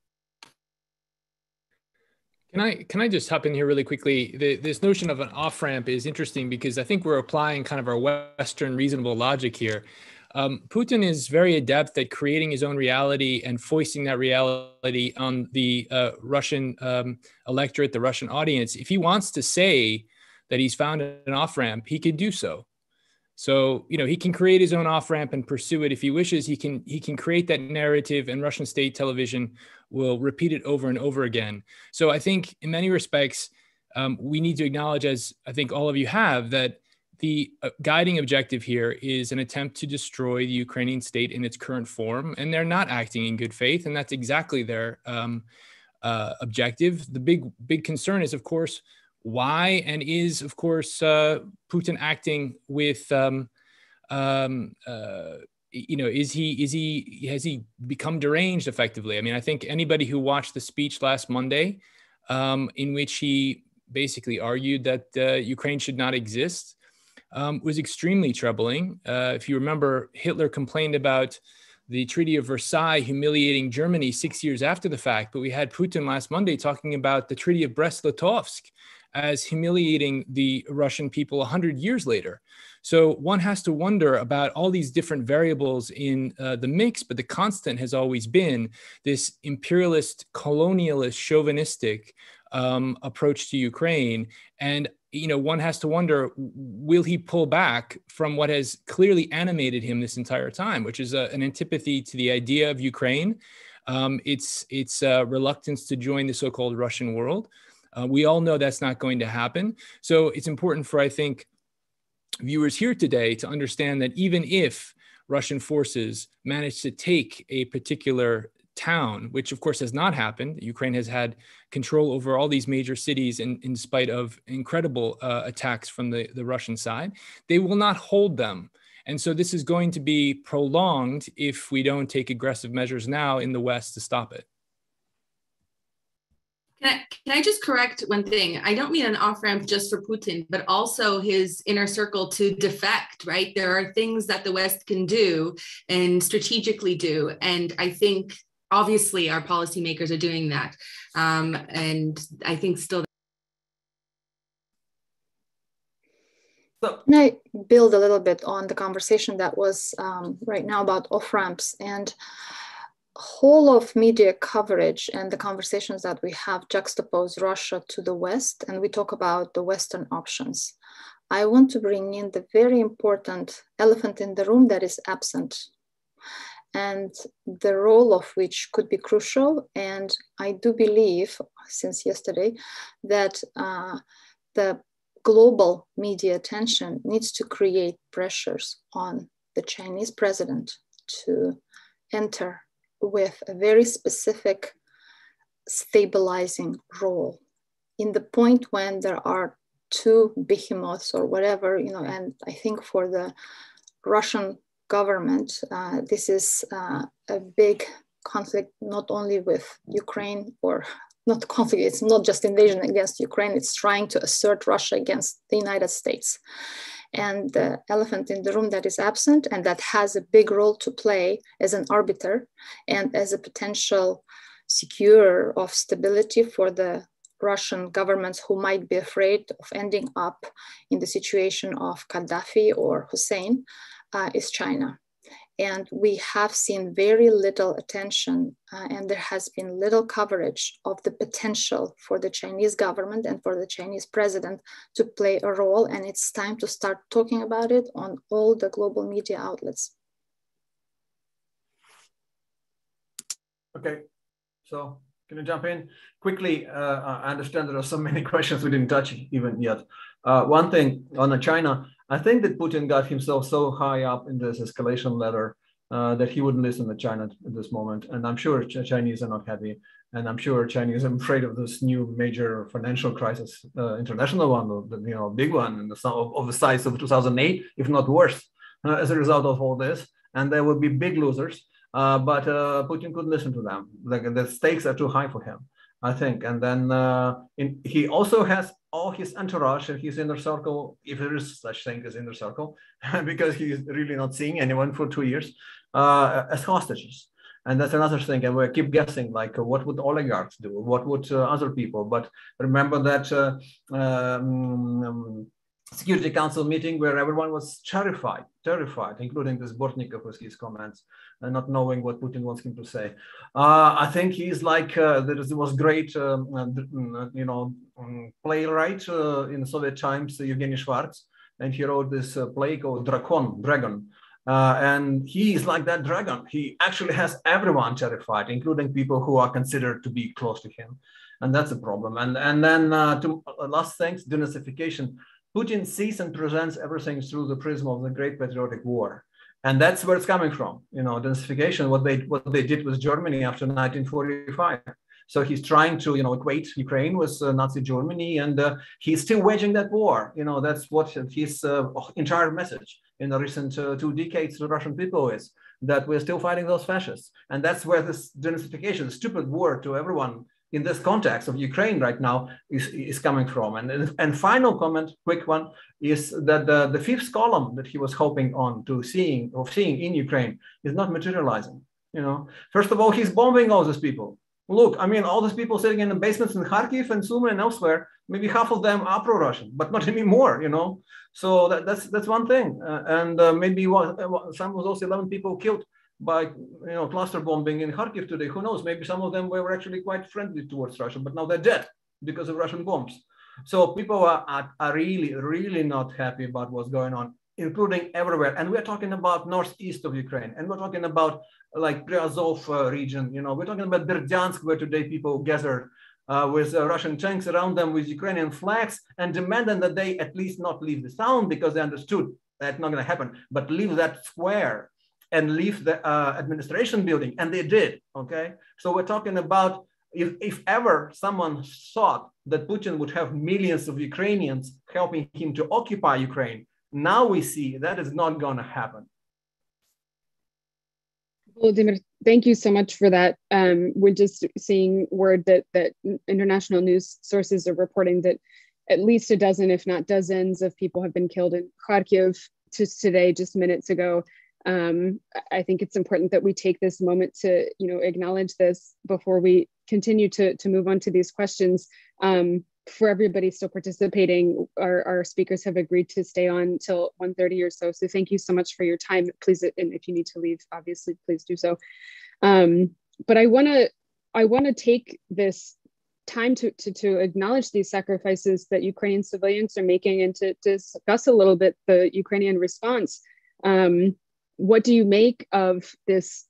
Can I just hop in here really quickly? This notion of an off-ramp is interesting because I think we're applying kind of our Western reasonable logic here. Putin is very adept at creating his own reality and foisting that reality on the Russian electorate, the Russian audience. If he wants to say that he's found an off-ramp, he can do so. So, he can create his own off-ramp and pursue it if he wishes. He can create that narrative, and Russian state television will repeat it over and over again. So I think in many respects, we need to acknowledge, as I think all of you have, that the guiding objective here is an attempt to destroy the Ukrainian state in its current form, and they're not acting in good faith, and that's exactly their objective. The big concern is, of course, why, and is, of course, Putin acting with, has he become deranged effectively? I mean, I think anybody who watched the speech last Monday, in which he basically argued that Ukraine should not exist, was extremely troubling. If you remember, Hitler complained about the Treaty of Versailles humiliating Germany 6 years after the fact, but we had Putin last Monday talking about the Treaty of Brest-Litovsk as humiliating the Russian people 100 years later. So one has to wonder about all these different variables in the mix, but the constant has always been this imperialist, colonialist, chauvinistic approach to Ukraine. And one has to wonder, will he pull back from what has clearly animated him this entire time, which is an antipathy to the idea of Ukraine, its reluctance to join the so-called Russian world. We all know that's not going to happen. So it's important for, I think, viewers here today to understand that even if Russian forces manage to take a particular town, which of course has not happened, Ukraine has had control over all these major cities in spite of incredible attacks from the Russian side, they will not hold them. And so this is going to be prolonged if we don't take aggressive measures now in the West to stop it. Can I just correct one thing? I don't mean an off-ramp just for Putin, but also his inner circle to defect, right? There are things that the West can do and strategically do. And I think, obviously, our policymakers are doing that. And I think still. Can I build a little bit on the conversation that was right now about off-ramps? And whole of media coverage and the conversations that we have juxtapose Russia to the West, and we talk about the Western options. I want to bring in the very important elephant in the room that is absent, and the role of which could be crucial. And I do believe, since yesterday, that the global media attention needs to create pressures on the Chinese president to enter with a very specific stabilizing role in the point when there are two behemoths or whatever, and I think for the Russian government, this is a big conflict, not only with Ukraine, or not conflict, it's not just invasion against Ukraine, it's trying to assert Russia against the United States. And the elephant in the room that is absent and that has a big role to play as an arbiter and as a potential securer of stability for the Russian governments who might be afraid of ending up in the situation of Gaddafi or Hussein is China. And we have seen very little attention and there has been little coverage of the potential for the Chinese government and for the Chinese president to play a role. And it's time to start talking about it on all the global media outlets. Okay, so can I jump in? Quickly, I understand there are so many questions we didn't touch even yet. One thing on China, I think that Putin got himself so high up in this escalation ladder that he wouldn't listen to China at this moment. And I'm sure Chinese are not happy. And I'm sure Chinese are afraid of this new major financial crisis, international one, the big one, and of the size of 2008, if not worse, as a result of all this. and they would be big losers. But Putin couldn't listen to them. Like, the stakes are too high for him, I think. And then he also has all his entourage and his inner circle, if there is such thing as inner circle, because he's really not seeing anyone for 2 years, as hostages. And that's another thing. And we keep guessing, like, what would oligarchs do? What would other people? But remember that Security Council meeting where everyone was terrified, including this Bortnikov with his comments, and not knowing what Putin wants him to say. I think he's like, there was great, playwright in Soviet times, Evgeny Schwartz, and he wrote this play called Dragon. And he is like that dragon. He actually has everyone terrified, including people who are considered to be close to him. And that's a problem. And then to last things, denazification. Putin sees and presents everything through the prism of the Great Patriotic War. And that's where it's coming from, denazification, what they did with Germany after 1945. So he's trying to, equate Ukraine with Nazi Germany, and he's still waging that war. That's what his entire message in the recent 2 decades to the Russian people is, that we're still fighting those fascists. And that's where this denazification, the stupid war to everyone in this context of Ukraine right now is coming from. And final comment, quick one, is that the fifth column that he was hoping on to seeing in Ukraine is not materializing. First of all, he's bombing all these people. Look, I mean, all these people sitting in the basements in Kharkiv and Sumy and elsewhere, maybe half of them are pro-Russian, but not anymore, So that's one thing. And maybe some of those 11 people killed by cluster bombing in Kharkiv today, who knows? Maybe some of them were actually quite friendly towards Russia, but now they're dead because of Russian bombs. So people are really, really not happy about what's going on, including everywhere. And we're talking about northeast of Ukraine, and we're talking about like Priazov region. We're talking about Berdyansk, where today people gathered with Russian tanks around them with Ukrainian flags and demanding that they at least not leave the town, because they understood that's not going to happen, but leave that square and leave the administration building, and they did, okay? So we're talking about, if ever someone thought that Putin would have millions of Ukrainians helping him to occupy Ukraine, now we see that is not gonna happen. Vladimir, thank you so much for that. We're just seeing word that international news sources are reporting that at least a dozen, if not dozens, of people have been killed in Kharkiv just today, just minutes ago. I think it's important that we take this moment to, acknowledge this before we continue to move on to these questions. For everybody still participating, our speakers have agreed to stay on till 1:30 or so. So thank you so much for your time. Please, and if you need to leave, obviously, please do so. But I want to take this time to acknowledge these sacrifices that Ukrainian civilians are making, and to discuss a little bit the Ukrainian response. What do you make of this,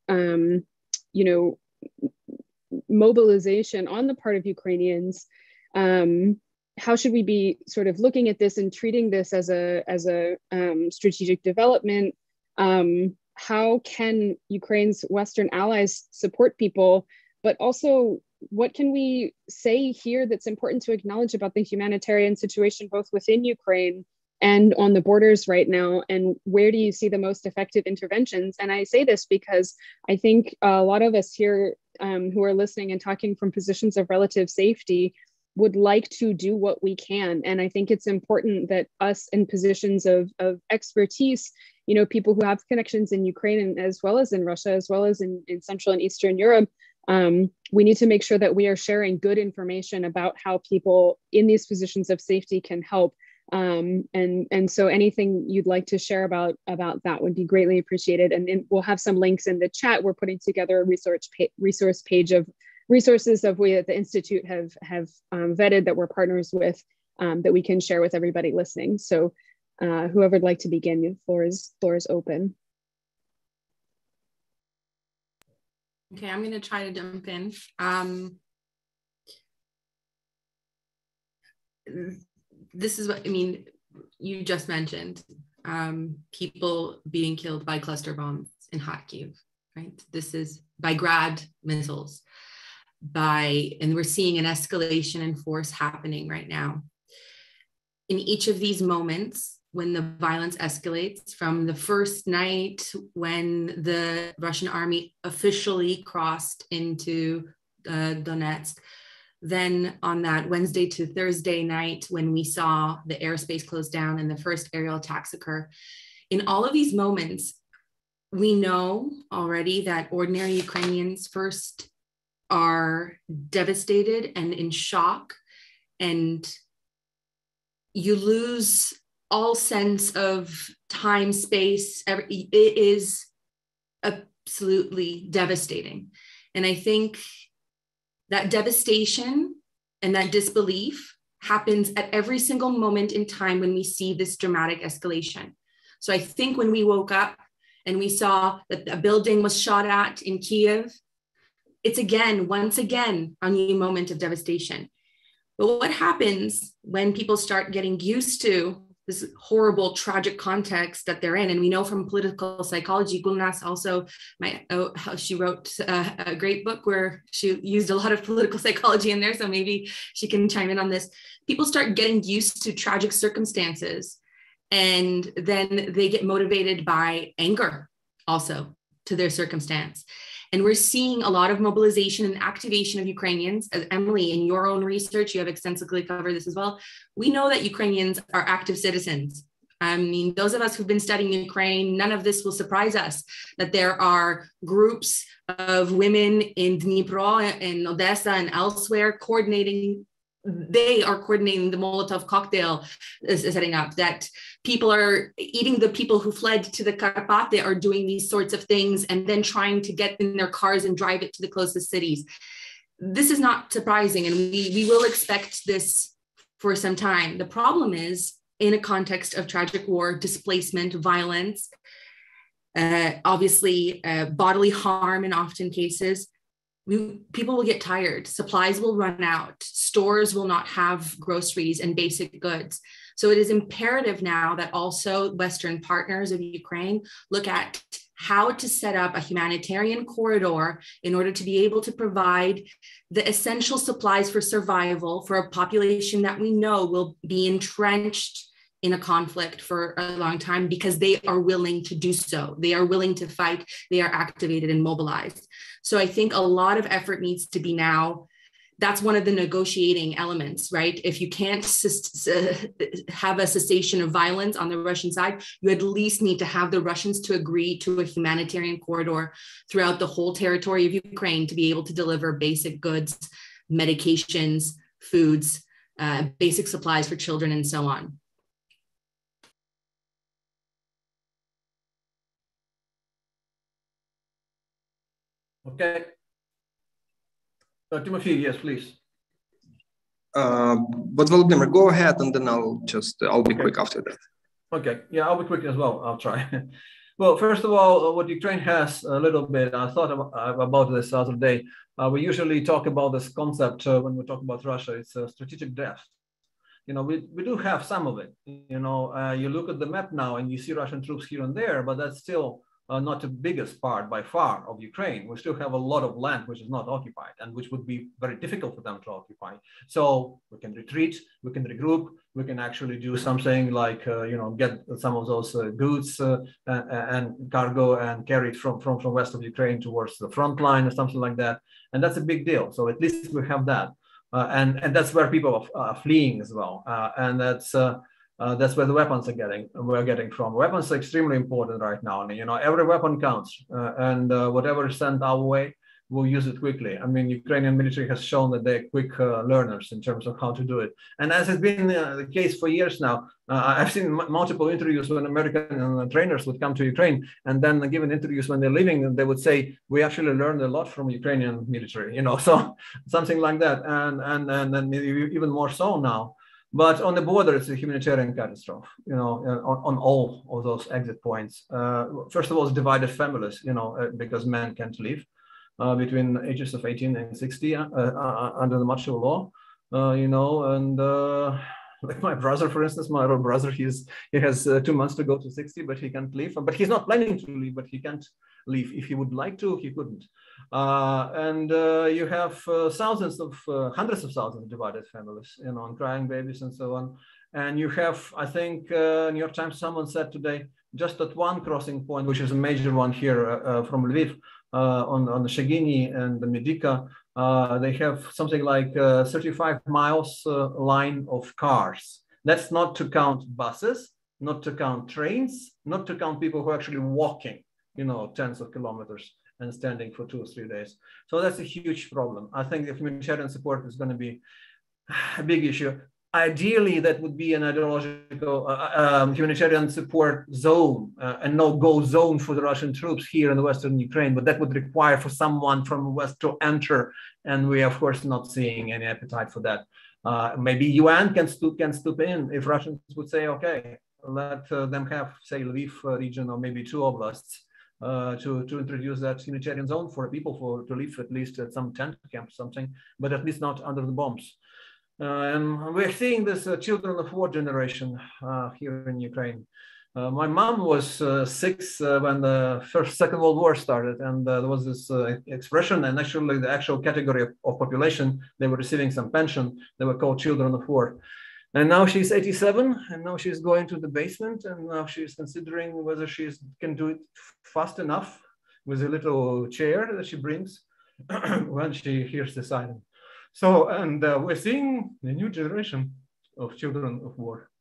mobilization on the part of Ukrainians? How should we be sort of looking at this and treating this as a strategic development? How can Ukraine's Western allies support people? But also, what can we say here that's important to acknowledge about the humanitarian situation, both within Ukraine and on the borders right now? And where do you see the most effective interventions? And I say this because I think a lot of us here who are listening and talking from positions of relative safety would like to do what we can. And I think it's important that us in positions of expertise, people who have connections in Ukraine, and as well as in Russia, as well as in Central and Eastern Europe, we need to make sure that we are sharing good information about how people in these positions of safety can help. And so anything you'd like to share about that would be greatly appreciated. And then we'll have some links in the chat. We're putting together a resource page of resources that we at the Institute have vetted, that we're partners with, that we can share with everybody listening. So whoever would like to begin, the floor is open. Okay, I'm going to try to jump in. This is what, you just mentioned, people being killed by cluster bombs in Kharkiv, right? This is by Grad missiles, and we're seeing an escalation in force happening right now. In each of these moments, when the violence escalates, from the first night when the Russian army officially crossed into Donetsk, then on that Wednesday to Thursday night when we saw the airspace close down and the first aerial attacks occur. In all of these moments, we know already that ordinary Ukrainians first are devastated and in shock, and you lose all sense of time, space. It is absolutely devastating. And I think that devastation and that disbelief happens at every single moment in time when we see this dramatic escalation. So I think when we woke up and we saw that a building was shot at in Kiev, it's once again, a new moment of devastation. But what happens when people start getting used to this horrible, tragic context that they're in? And we know from political psychology, Gulnaz also, she wrote a great book where she used a lot of political psychology in there. So maybe she can chime in on this. People start getting used to tragic circumstances, and then they get motivated by anger also to their circumstance. And we're seeing a lot of mobilization and activation of Ukrainians. As Emily, in your own research, you have extensively covered this as well. We know that Ukrainians are active citizens. I mean, those of us who've been studying Ukraine, none of this will surprise us, that there are groups of women in Dnipro, in Odessa, and elsewhere they are coordinating the Molotov cocktail setting up, that people are eating, the people who fled to the Karpate are doing these sorts of things and then trying to get in their cars and drive it to the closest cities. This is not surprising, and we will expect this for some time. The problem is, in a context of tragic war, displacement, violence, obviously bodily harm in often cases, people will get tired, supplies will run out, stores will not have groceries and basic goods. So it is imperative now that also Western partners of Ukraine look at how to set up a humanitarian corridor in order to be able to provide the essential supplies for survival for a population that we know will be entrenched in a conflict for a long time, because they are willing to do so. They are willing to fight. They are activated and mobilized. So I think a lot of effort needs to be now. That's one of the negotiating elements, right? If you can't have a cessation of violence on the Russian side, you at least need to have the Russians to agree to a humanitarian corridor throughout the whole territory of Ukraine to be able to deliver basic goods, medications, foods, basic supplies for children, and so on. Okay. Timothy, yes, please. But Vladimir, go ahead, and then I'll be quick after that. Okay, yeah, I'll be quick as well. I'll try. Well, first of all, what Ukraine has a little bit, I thought about this the other day. We usually talk about this concept when we talk about Russia. It's a strategic depth. You know, we do have some of it. You know, you look at the map now and you see Russian troops here and there, but that's still not the biggest part by far of Ukraine. We still have a lot of land which is not occupied and which would be very difficult for them to occupy. So we can retreat, we can regroup, we can actually do something like, you know, get some of those goods and cargo and carry it from west of Ukraine towards the front line or something like that. And that's a big deal. So at least we have that. And that's where people are fleeing as well. And that's where the weapons we're getting from. Weapons are extremely important right now. And, you know, every weapon counts, and whatever is sent our way, we'll use it quickly. I mean, Ukrainian military has shown that they're quick learners in terms of how to do it. And as has been the case for years now, I've seen multiple interviews when American trainers would come to Ukraine, and then given interviews when they're leaving, they would say, we actually learned a lot from Ukrainian military, you know, so something like that. And even more so now. But on the border, it's a humanitarian catastrophe, you know, on all of those exit points. First of all, it's divided families, you know, because men can't leave between ages of 18 and 60 under the martial law, you know, and like my brother, for instance, my older brother, he has 2 months to go to 60, but he can't leave. But he's not planning to leave, but he can't leave. If he would like to, he couldn't. And you have hundreds of thousands of divided families, you know, and crying babies and so on. And you have, I think, New York Times, someone said today, just at one crossing point, which is a major one here from Lviv, on the Shagini and the Medica, they have something like 35 miles line of cars. That's not to count buses, not to count trains, not to count people who are actually walking, you know, tens of kilometers and standing for 2 or 3 days. So that's a huge problem. I think the humanitarian support is going to be a big issue. Ideally, that would be an ideological humanitarian support zone, a no-go zone for the Russian troops here in the Western Ukraine, but that would require for someone from the West to enter, and we are, of course, not seeing any appetite for that. Maybe UN can stoop in if Russians would say, okay, let them have, say, Lviv region or maybe 2 oblasts to introduce that humanitarian zone for people to live at least at some tent camp or something, but at least not under the bombs. And we're seeing this children of war generation here in Ukraine. My mom was 6 when the Second World War started, and there was this expression, and actually the actual category of population, they were receiving some pension, they were called children of war. And now she's 87, and now she's going to the basement, and now she's considering whether she can do it fast enough with a little chair that she brings when she hears the siren. So, and we're seeing a new generation of children of war.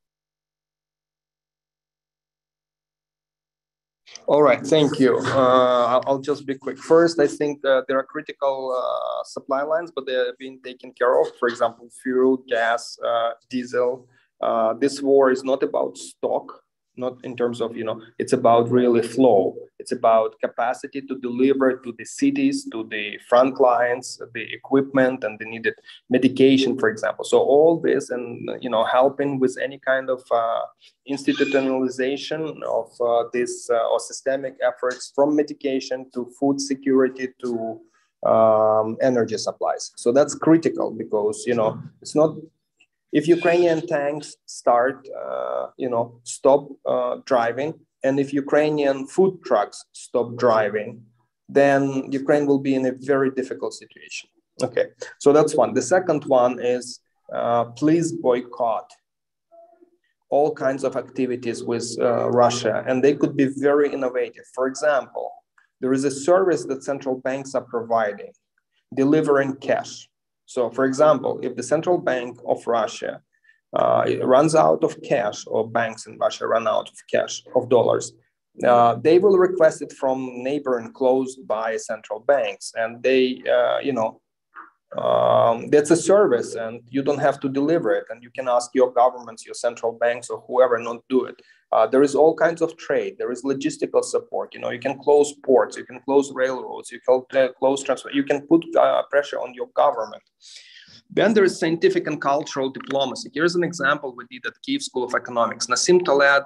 All right, thank you. I'll just be quick. First, I think there are critical supply lines, but they're being taken care of. For example, fuel, gas, diesel. This war is not about stock, not in terms of, it's about really flow. It's about capacity to deliver to the cities, to the front lines, the equipment and the needed medication, for example. So all this and, helping with any kind of institutionalization of this or systemic efforts from medication to food security to energy supplies. So that's critical because, it's not, if Ukrainian tanks start, stop driving, and if Ukrainian food trucks stop driving, then Ukraine will be in a very difficult situation. Okay, so that's one. The second one is please boycott all kinds of activities with Russia, and they could be very innovative. For example, there is a service that central banks are providing, delivering cash. So, for example, if the central bank of Russia runs out of cash, or banks in Russia run out of cash, of dollars, they will request it from neighboring closed by central banks. And they, that's a service and you don't have to deliver it. And you can ask your governments, your central banks or whoever not do it. There is all kinds of trade. There is logistical support. You can close ports, you can close railroads, you can close transport. You can put pressure on your government. Then there is scientific and cultural diplomacy. Here's an example we did at Kyiv School of Economics. Nassim Taleb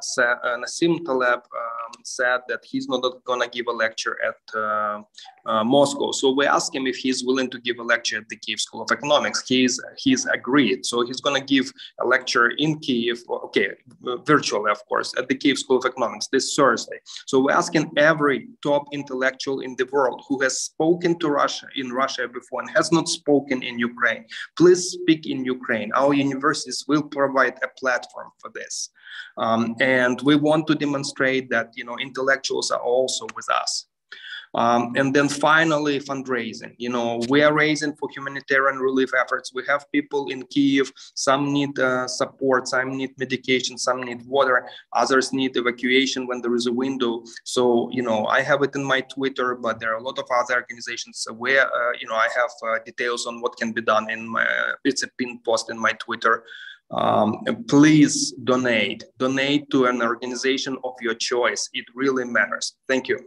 said that he's not going to give a lecture at Moscow. So we asked him if he's willing to give a lecture at the Kyiv School of Economics. He's agreed. So he's going to give a lecture in Kyiv, virtually, of course, at the Kyiv School of Economics this Thursday. So we're asking every top intellectual in the world who has spoken to Russia before and has not spoken in Ukraine, please speak in Ukraine. Our universities will provide a platform for this. And we want to demonstrate that, intellectuals are also with us. And then finally, fundraising. We are raising for humanitarian relief efforts. We have people in Kyiv. Some need support, some need medication, some need water. Others need evacuation when there is a window. So, I have it in my Twitter, but there are a lot of other organizations where, I have details on what can be done it's a pinned post in my Twitter. Please donate to an organization of your choice. It really matters. Thank you.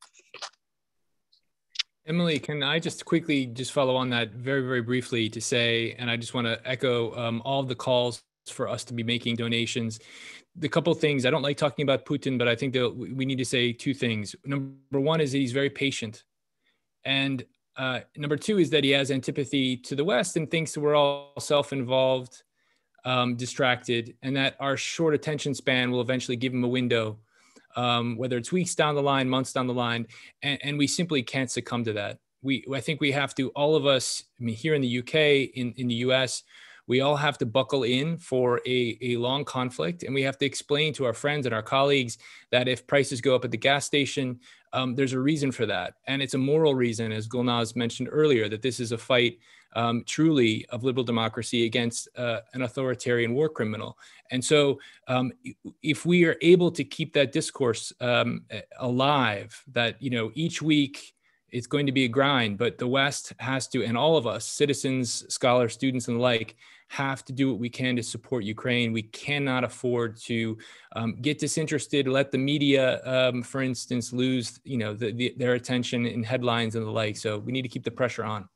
Emily, can I just quickly follow on that very, very briefly to say, and I just want to echo all of the calls for us to be making donations. The couple of things, I don't like talking about Putin, but I think that we need to say 2 things. Number one is that he's very patient. And number 2 is that he has antipathy to the West and thinks that we're all self-involved, distracted, and that our short attention span will eventually give him a window, whether it's weeks down the line, months down the line, and we simply can't succumb to that. I think we have to, all of us, here in the UK, in the US, we all have to buckle in for a long conflict, and we have to explain to our friends and our colleagues that if prices go up at the gas station, there's a reason for that. And it's a moral reason, as Gulnaz mentioned earlier, that this is a fight truly of liberal democracy against an authoritarian war criminal. And so if we are able to keep that discourse alive, that, you know, each week it's going to be a grind, but the West has to, and all of us, citizens, scholars, students, and the like, have to do what we can to support Ukraine. We cannot afford to get disinterested, let the media, for instance, lose, you know, their attention in headlines and the like. So we need to keep the pressure on.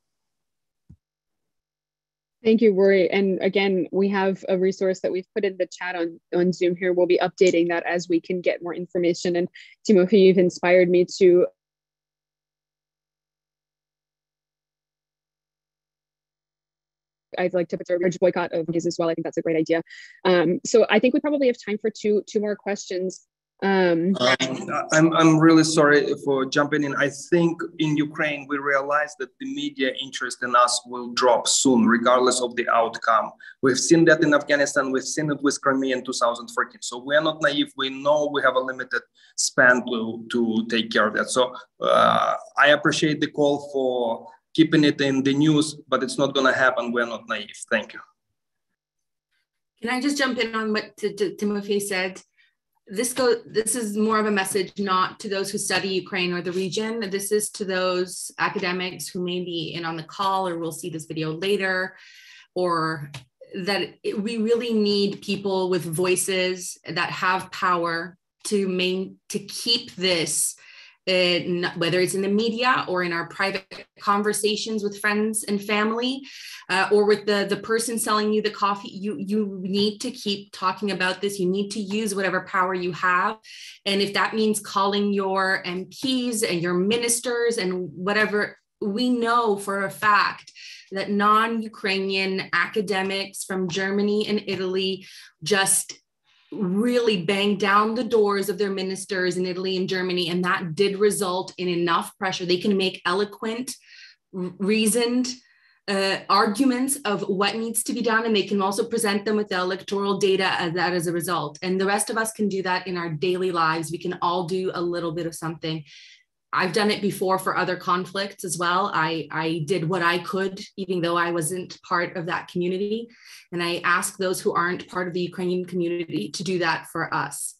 Thank you, Rory. And again, we have a resource that we've put in the chat on Zoom here. We'll be updating that as we can get more information. And Timothy, you've inspired me to I'd like to urge boycott of movies as well. I think that's a great idea. So I think we probably have time for two more questions. I'm really sorry for jumping in. I think in Ukraine, we realize that the media interest in us will drop soon, regardless of the outcome. We've seen that in Afghanistan. We've seen it with Crimea in 2014. So we are not naive. We know we have a limited span to take care of that. So I appreciate the call for keeping it in the news, but it's not going to happen. We're not naive. Thank you. Can I just jump in on what Timothy said? This is more of a message not to those who study Ukraine or the region. This is to those academics who may be in on the call or will see this video later, or that we really need people with voices that have power to keep this, whether it's in the media or in our private conversations with friends and family, or with the person selling you the coffee. You need to keep talking about this. You need to use whatever power you have. And if that means calling your MPs and your ministers and whatever, we know for a fact that non-Ukrainian academics from Germany and Italy just really banged down the doors of their ministers in Italy and Germany, and that did result in enough pressure. They can make eloquent, reasoned arguments of what needs to be done, and they can also present them with the electoral data as a result. And the rest of us can do that in our daily lives. We can all do a little bit of something. I've done it before for other conflicts as well. I did what I could, even though I wasn't part of that community. And I ask those who aren't part of the Ukrainian community to do that for us.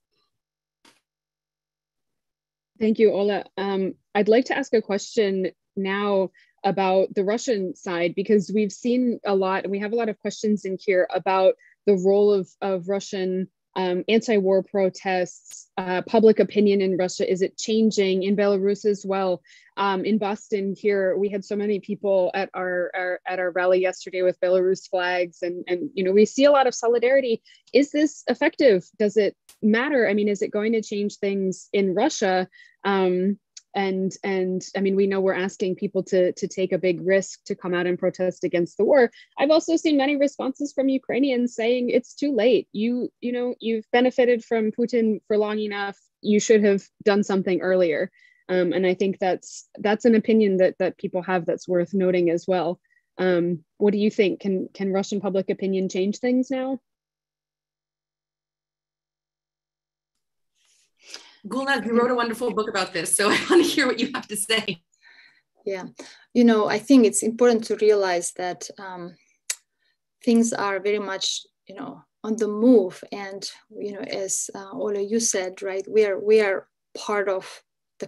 Thank you, Ola. I'd like to ask a question now about the Russian side, because we've seen a lot, and we have a lot of questions in here about the role of Russian anti-war protests, public opinion in Russia. Is it changing in Belarus as well? In Boston here, we had so many people at our rally yesterday with Belarus flags, and you know, we see a lot of solidarity. Is this effective? Does it matter? I mean, is it going to change things in Russia? And I mean, we know we're asking people to take a big risk to come out and protest against the war. I've also seen many responses from Ukrainians saying it's too late. You know, you've benefited from Putin for long enough. You should have done something earlier. And I think that's an opinion that people have that's worth noting as well. What do you think? Can Russian public opinion change things now? Gulnaz, you wrote a wonderful book about this, so I want to hear what you have to say. Yeah, you know, I think it's important to realize that things are very much, you know, on the move. And, you know, as Ola, you said, right, we are part of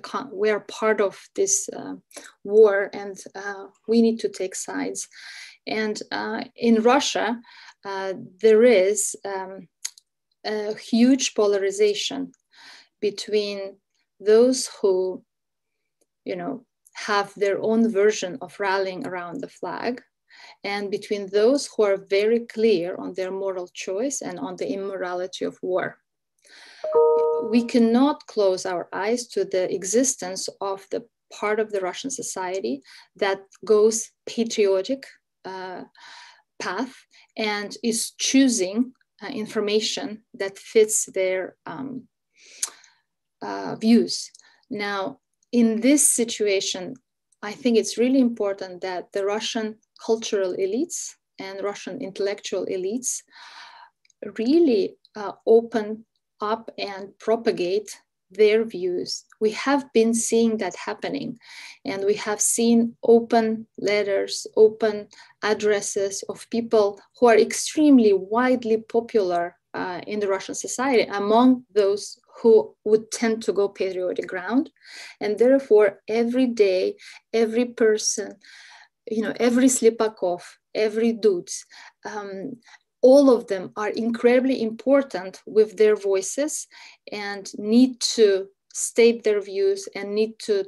this war, and we need to take sides. And in Russia, there is a huge polarization between those who, you know, have their own version of rallying around the flag, and between those who are very clear on their moral choice and on the immorality of war. We cannot close our eyes to the existence of the part of the Russian society that goes patriotic path and is choosing information that fits their views. Now, in this situation, I think it's really important that the Russian cultural elites and Russian intellectual elites really open up and propagate their views. We have been seeing that happening, and we have seen open letters, open addresses of people who are extremely widely popular in the Russian society, among those who would tend to go patriotic ground. And therefore, every day, every person, every Slipakov, every Dudes, all of them are incredibly important with their voices and need to state their views and need to,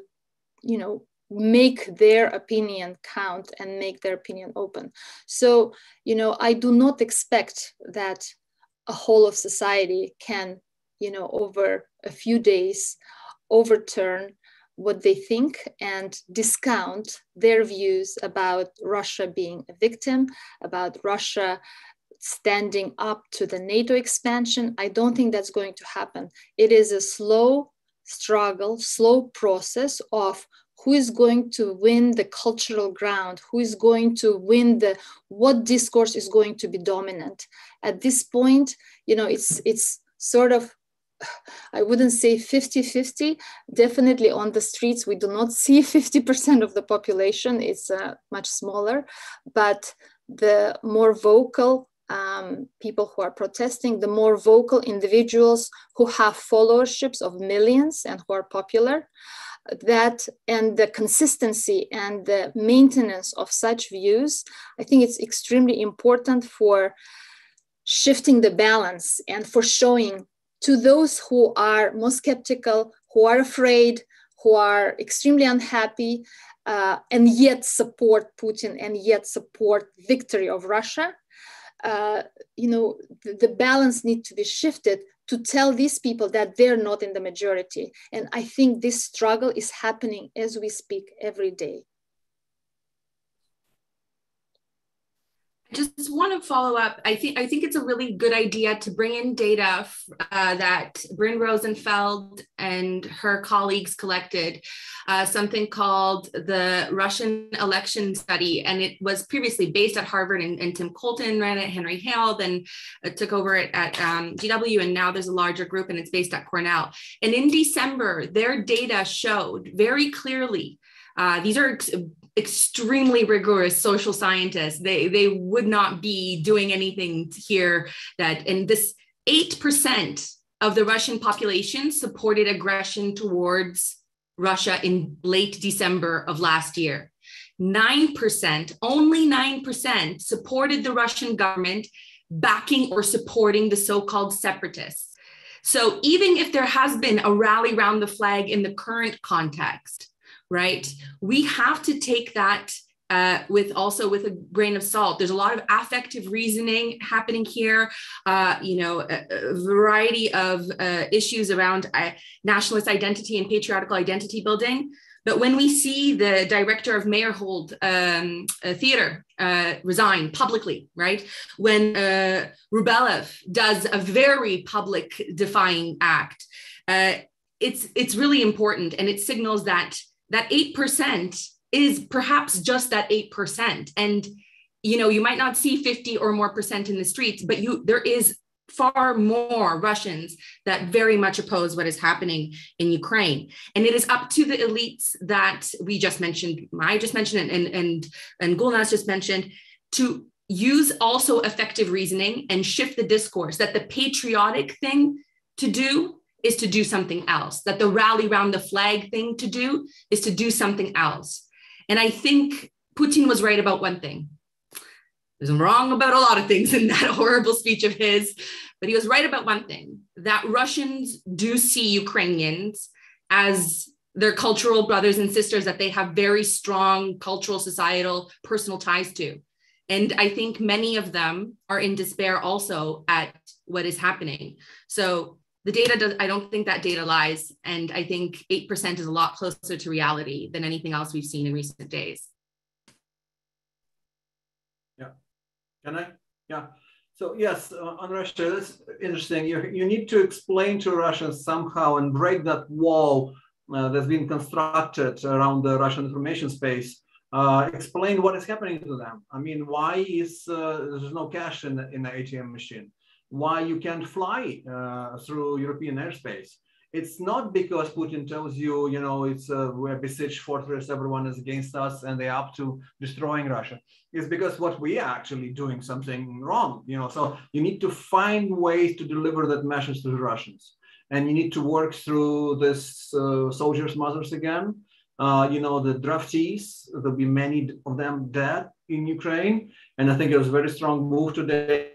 make their opinion count and make their opinion open. So, I do not expect that a whole of society can, over a few days overturn what they think and discount their views about Russia being a victim, about Russia standing up to the NATO expansion. I don't think that's going to happen. It is a slow struggle, slow process of who is going to win the cultural ground, who is going to win what discourse is going to be dominant. At this point, it's sort of, I wouldn't say 50-50. Definitely on the streets, we do not see 50% of the population. It's much smaller, but the more vocal people who are protesting, the more vocal individuals who have followerships of millions and who are popular, that and the consistency and the maintenance of such views, I think it's extremely important for shifting the balance and for showing to those who are most skeptical, who are afraid, who are extremely unhappy, and yet support Putin and yet support victory of Russia. The balance needs to be shifted to tell these people that they're not in the majority. And I think this struggle is happening as we speak every day. I just want to follow up. I think it's a really good idea to bring in data that Brynn Rosenfeld and her colleagues collected, something called the Russian Election Study. And it was previously based at Harvard, and Tim Colton ran it, Henry Hale then took over it at GW, and now there's a larger group and it's based at Cornell. And in December, their data showed very clearly, these are extremely rigorous social scientists. They would not be doing anything here and this 8% of the Russian population supported aggression towards Russia in late December of last year. 9%, only 9% supported the Russian government backing or supporting the so-called separatists. So even if there has been a rally around the flag in the current context, right, we have to take that with a grain of salt. There's a lot of affective reasoning happening here, a variety of issues around nationalist identity and patriotical identity building. But when we see the director of Meyerhold Theater resign publicly, right? When Rubelev does a very public defying act, it's really important, and it signals that 8% is perhaps just that 8%. And, you might not see 50 or more percent in the streets, but there is far more Russians that very much oppose what is happening in Ukraine. And it is up to the elites that we just mentioned, I just mentioned, and Gulnaz just mentioned, to use also effective reasoning and shift the discourse that the patriotic thing to do is to do something else, that the rally around the flag thing to do is to do something else. And I think Putin was right about one thing. He was wrong about a lot of things in that horrible speech of his, but he was right about one thing, that Russians do see Ukrainians as their cultural brothers and sisters that they have very strong cultural, societal, personal ties to. And I think many of them are in despair also at what is happening. So the data I don't think that data lies. And I think 8% is a lot closer to reality than anything else we've seen in recent days. Yeah, can I? Yeah. So yes, on Russia, that's interesting. You need to explain to Russians somehow and break that wall that's been constructed around the Russian information space explain what is happening to them. I mean, why is there's no cash in the ATM machine? Why you can't fly through European airspace? It's not because Putin tells you, you know, it's we're a besieged fortress, everyone is against us, and they're up to destroying Russia. It's because what we are actually doing something wrong, you know. So you need to find ways to deliver that message to the Russians, and you need to work through this soldiers' mothers again. You know, the draftees, there'll be many of them dead in Ukraine. And I think it was a very strong move today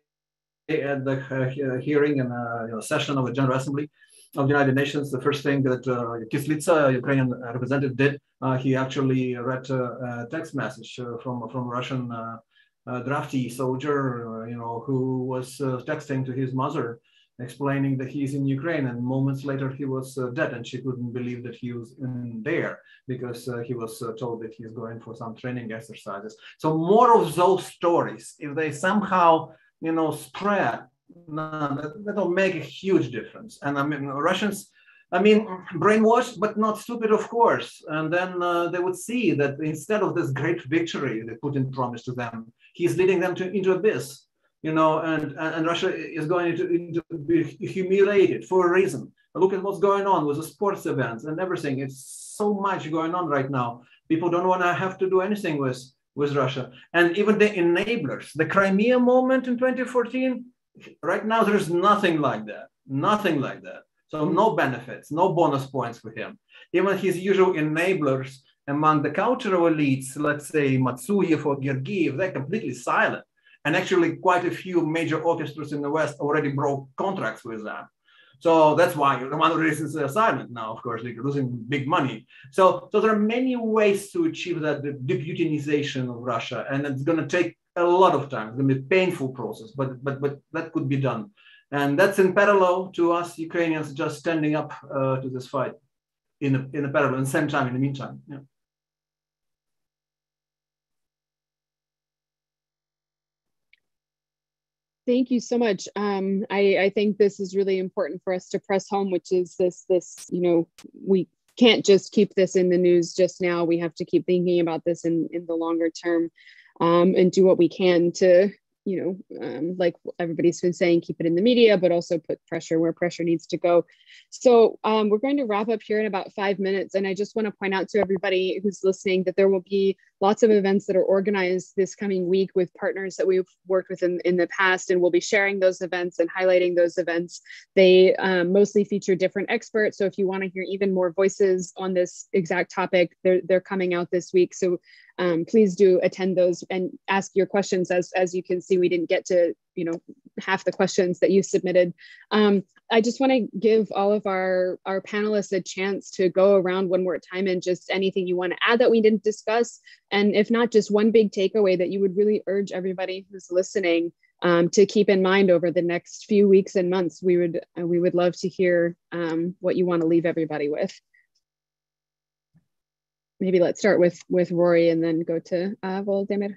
at the hearing and session of the General Assembly of the United Nations. The first thing that Kislitsa, Ukrainian representative, did, he actually read a text message from Russian draftee soldier, you know, who was texting to his mother, explaining that he's in Ukraine, and moments later he was dead, and she couldn't believe that he was in there because he was told that he's going for some training exercises. So more of those stories, if they somehow, you know, spread, that'll make a huge difference. And I mean, Russians, I mean, brainwashed, but not stupid, of course. And then they would see that instead of this great victory that Putin promised to them, he's leading them into abyss. You know, and Russia is going to be humiliated for a reason. Look at what's going on with the sports events and everything. It's so much going on right now. People don't want to have to do anything with Russia. And even the enablers, the Crimea moment in 2014, right now there's nothing like that. Nothing like that. So no benefits, no bonus points for him. Even his usual enablers among the cultural elites, let's say Matsuyev or Gergiev, they're completely silent. And actually, quite a few major orchestras in the West already broke contracts with them. So that's why one of the reasons they're silent now, of course, they're losing big money. So there are many ways to achieve that de-Putinization of Russia. And it's going to take a lot of time. It's going to be a painful process, but that could be done. And that's in parallel to us Ukrainians just standing up to this fight in a parallel, in the same time, in the meantime. Yeah. Thank you so much. I think this is really important for us to press home, which is this, you know, we can't just keep this in the news just now. We have to keep thinking about this in the longer term, and do what we can to, you know, like everybody's been saying, keep it in the media, but also put pressure where pressure needs to go. So we're going to wrap up here in about 5 minutes. And I just want to point out to everybody who's listening that there will be lots of events that are organized this coming week with partners that we've worked with in the past, and we'll be sharing those events and highlighting those events. They mostly feature different experts. So if you want to hear even more voices on this exact topic, they're coming out this week. So please do attend those and ask your questions. As you can see, we didn't get to, you know, half the questions that you submitted. I just want to give all of our panelists a chance to go around one more time and just anything you want to add that we didn't discuss. And if not, just one big takeaway that you would really urge everybody who's listening to keep in mind over the next few weeks and months. We would love to hear what you want to leave everybody with. Maybe let's start with Rory and then go to Vladimir.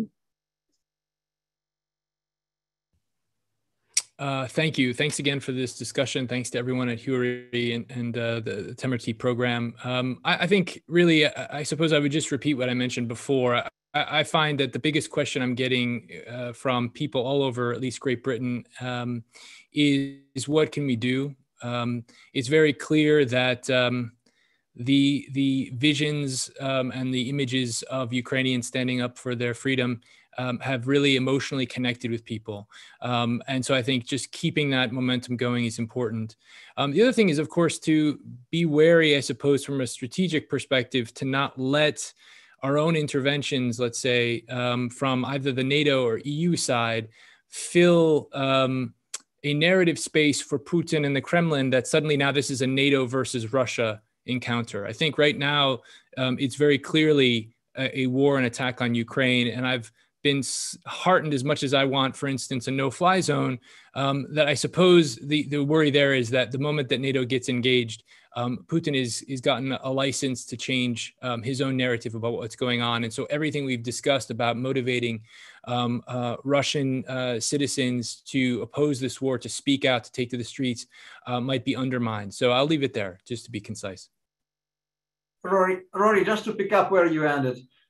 Thank you. Thanks again for this discussion. Thanks to everyone at Huri and the Temerty program. I think really, I suppose I would just repeat what I mentioned before. I find that the biggest question I'm getting from people all over, at least Great Britain, is what can we do? It's very clear that the visions and the images of Ukrainians standing up for their freedom have really emotionally connected with people. And so I think just keeping that momentum going is important. The other thing is, of course, to be wary, I suppose, from a strategic perspective, to not let our own interventions, let's say, from either the NATO or EU side, fill a narrative space for Putin and the Kremlin that suddenly now this is a NATO versus Russia encounter. I think right now it's very clearly a war and attack on Ukraine. And I've been heartened as much as I want, for instance, a no-fly zone, that I suppose the worry there is that the moment that NATO gets engaged, Putin is gotten a license to change his own narrative about what's going on. And so everything we've discussed about motivating Russian citizens to oppose this war, to speak out, to take to the streets, might be undermined. So I'll leave it there, just to be concise. Rory, just to pick up where you ended,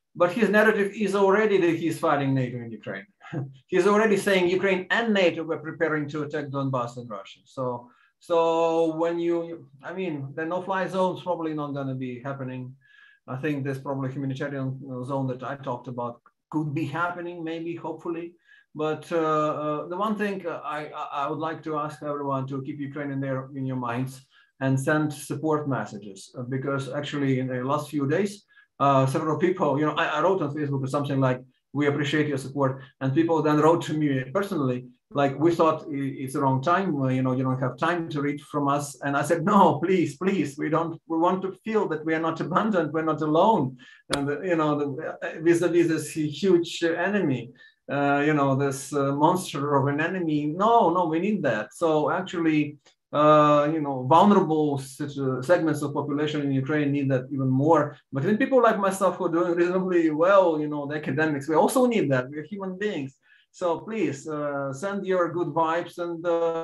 But his narrative is already that he's fighting NATO in Ukraine. He's already saying Ukraine and NATO were preparing to attack Donbass and Russia. So when I mean, the no-fly zone is probably not going to be happening. I think there's probably a humanitarian zone that I talked about could be happening, maybe, hopefully. But the one thing I would like to ask everyone to keep Ukraine in your minds and send support messages, because actually in the last few days, several people, I wrote on Facebook or something like, "We appreciate your support," and people then wrote to me personally, like, "We thought it's the wrong time. You don't have time to read from us." And I said, "No, please, we want to feel that we are not abandoned, we're not alone, and vis-a-vis this huge enemy, this monster of an enemy. No, we need that." So actually, vulnerable segments of population in Ukraine need that even more. But when people like myself who are doing reasonably well, the academics, we also need that. We're human beings. So please send your good vibes and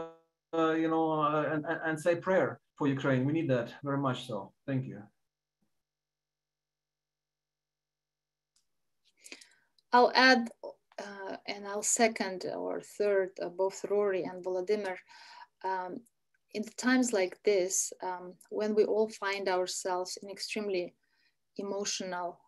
and say prayer for Ukraine. We need that very much. So thank you. I'll add and I'll second or third both Rory and Vladimir. In times like this, when we all find ourselves in extremely emotional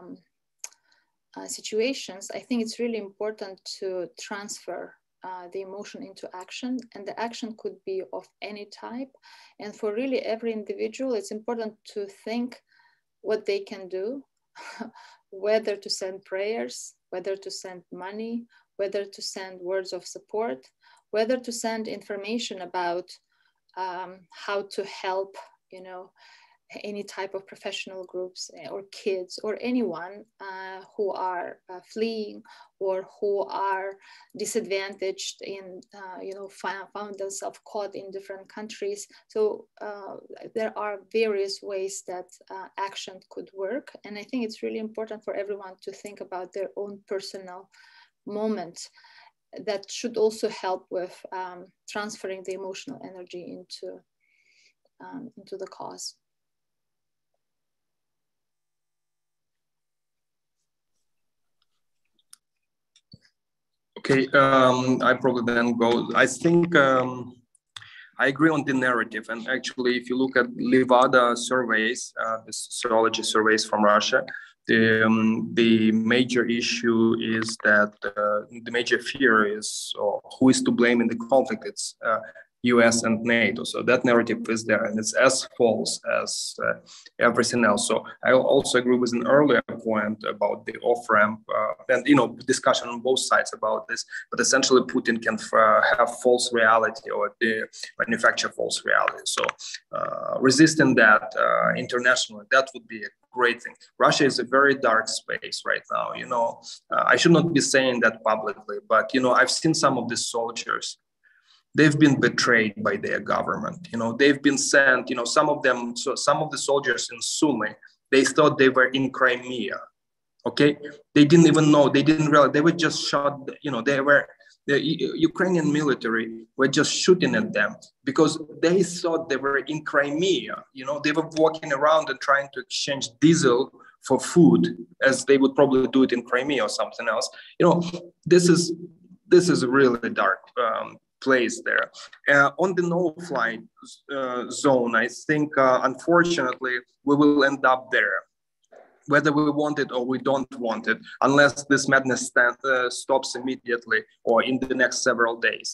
situations, I think it's really important to transfer the emotion into action, and the action could be of any type. And for really every individual, it's important to think what they can do, whether to send prayers, whether to send money, whether to send words of support, whether to send information about how to help, any type of professional groups or kids or anyone who are fleeing or who are disadvantaged in, found themselves caught in different countries. So there are various ways that action could work. And I think it's really important for everyone to think about their own personal moment. That should also help with transferring the emotional energy into the cause. Okay, I probably then go. I think I agree on the narrative. And actually, if you look at Levada surveys, the sociology surveys from Russia, the major issue is that the major fear is who is to blame in the conflict. It's US and NATO. So that narrative is there, and it's as false as everything else. So I also agree with an earlier point about the off-ramp and discussion on both sides about this. But essentially, Putin can have false reality or manufacture false reality. So resisting that internationally, that would be a great thing. Russia is a very dark space right now. I should not be saying that publicly, but I've seen some of the soldiers. They've been betrayed by their government. They've been sent. Some of them. So some of the soldiers in Sumy, they thought they were in Crimea. Okay, they didn't even know. They didn't realize they were just shot. The Ukrainian military were just shooting at them because they thought they were in Crimea. They were walking around and trying to exchange diesel for food, as they would probably do it in Crimea or something else. This is a really dark place there. On the no-fly zone, I think, unfortunately, we will end up there, whether we want it or we don't want it, unless this madness stops immediately or in the next several days.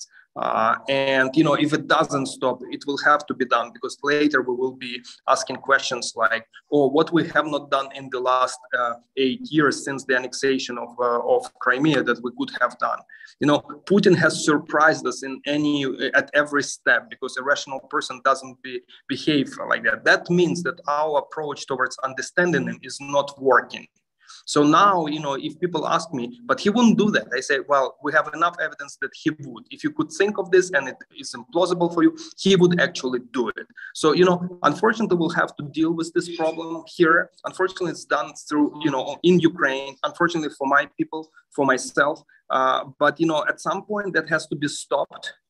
And if it doesn't stop, it will have to be done, because later we will be asking questions like, what we have not done in the last 8 years since the annexation of Crimea that we could have done. Putin has surprised us at every step, because a rational person doesn't behave like that. That means that our approach towards understanding him is not working. So now, if people ask me, but he wouldn't do that, I say, well, we have enough evidence that he would. If you could think of this and it is implausible for you, he would actually do it. So, unfortunately, we'll have to deal with this problem here. Unfortunately, it's done through, in Ukraine, unfortunately for my people, for myself. But, at some point that has to be stopped.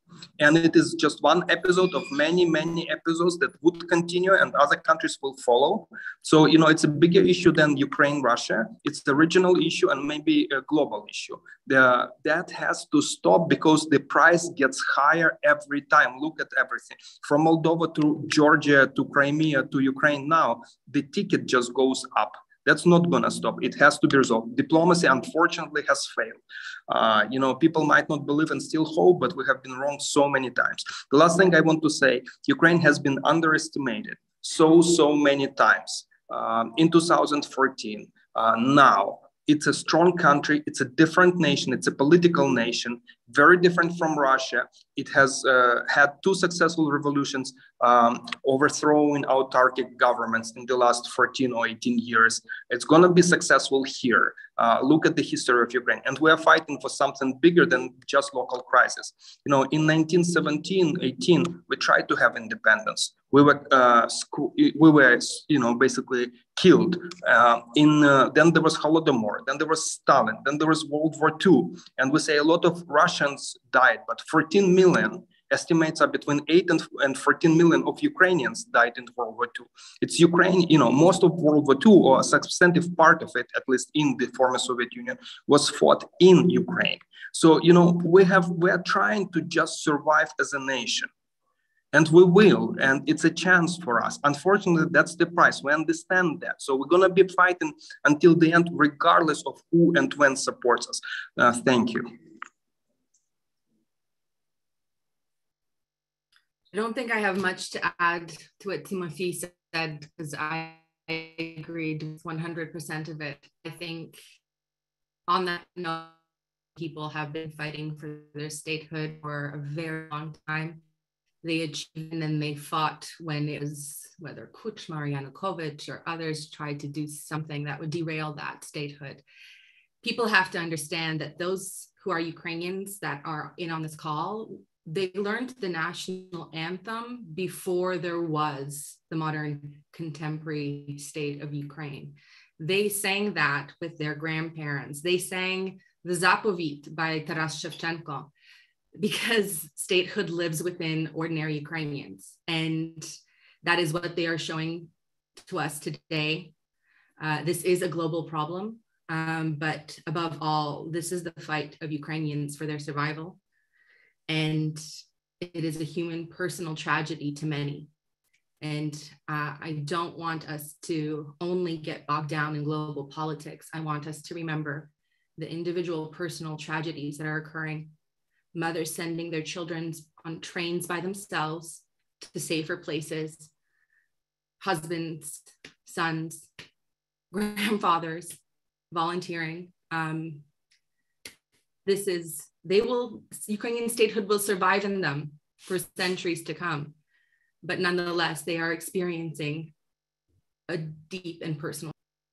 And it is just one episode of many, many episodes that would continue and other countries will follow. So, you know, it's a bigger issue than Ukraine, Russia. It's the regional issue and maybe a global issue. That has to stop because the price gets higher every time. Look at everything. From Moldova to Georgia to Crimea to Ukraine now, the ticket just goes up. That's not going to stop. It has to be resolved. Diplomacy, unfortunately, has failed. You know, people might not believe and still hope, but we have been wrong so many times. The last thing I want to say, Ukraine has been underestimated so many times. In 2014, now, it's a strong country. It's a different nation. It's a political nation, very different from Russia. It has had 2 successful revolutions, overthrowing autarchic governments in the last 14 or 18 years. It's going to be successful here. Look at the history of Ukraine. And we are fighting for something bigger than just local crisis. You know, in 1917, 18, we tried to have independence. We were, you know, basically killed. Then there was Holodomor, then there was Stalin, then there was World War II. And we say a lot of Russians died, but 14 million, estimates are between 8 and 14 million of Ukrainians died in World War II. It's Ukraine, you know, most of World War II, or a substantive part of it, at least in the former Soviet Union, was fought in Ukraine. So, you know, we are trying to just survive as a nation. And we will, and it's a chance for us. Unfortunately, that's the price. We understand that. So we're going to be fighting until the end, regardless of who and when supports us. Thank you. I don't think I have much to add to what Timothy said, because I agreed with 100% of it. I think on that note, people have been fighting for their statehood for a very long time. They achieved and then they fought when it was, whether Kuchma or Yanukovych or others tried to do something that would derail that statehood. People have to understand that those who are Ukrainians that are in on this call, they learned the national anthem before there was the modern contemporary state of Ukraine. They sang that with their grandparents. They sang the Zapovit by Taras Shevchenko, because statehood lives within ordinary Ukrainians. And that is what they are showing to us today. This is a global problem, but above all, this is the fight of Ukrainians for their survival. And it is a human personal tragedy to many. And I don't want us to only get bogged down in global politics. I want us to remember the individual personal tragedies that are occurring. Mothers sending their children on trains by themselves to safer places, husbands, sons, grandfathers volunteering. Ukrainian statehood will survive in them for centuries to come. But nonetheless, they are experiencing a deep and personal.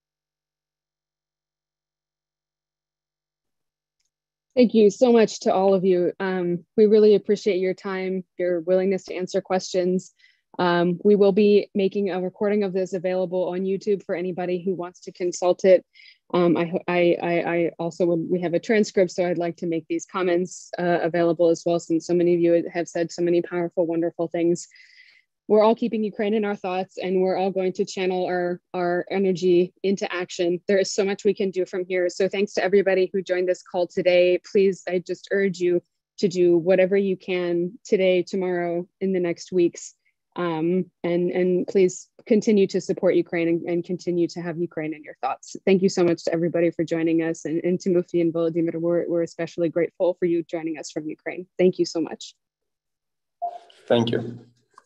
Thank you so much to all of you. We really appreciate your time, your willingness to answer questions. We will be making a recording of this available on YouTube for anybody who wants to consult it. I also, we have a transcript, so I'd like to make these comments available as well, since so many of you have said so many powerful, wonderful things. We're all keeping Ukraine in our thoughts, and we're all going to channel our energy into action. There is so much we can do from here. So thanks to everybody who joined this call today. Please, I just urge you to do whatever you can today, tomorrow, in the next weeks. And please continue to support Ukraine and continue to have Ukraine in your thoughts. Thank you so much to everybody for joining us. And Timothy and Vladimir, we're especially grateful for you joining us from Ukraine. Thank you so much. Thank you.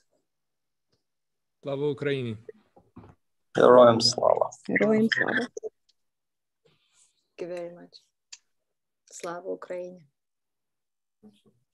Слава Україні. Героям слава. Героям слава. Thank you very much. Слава Україні.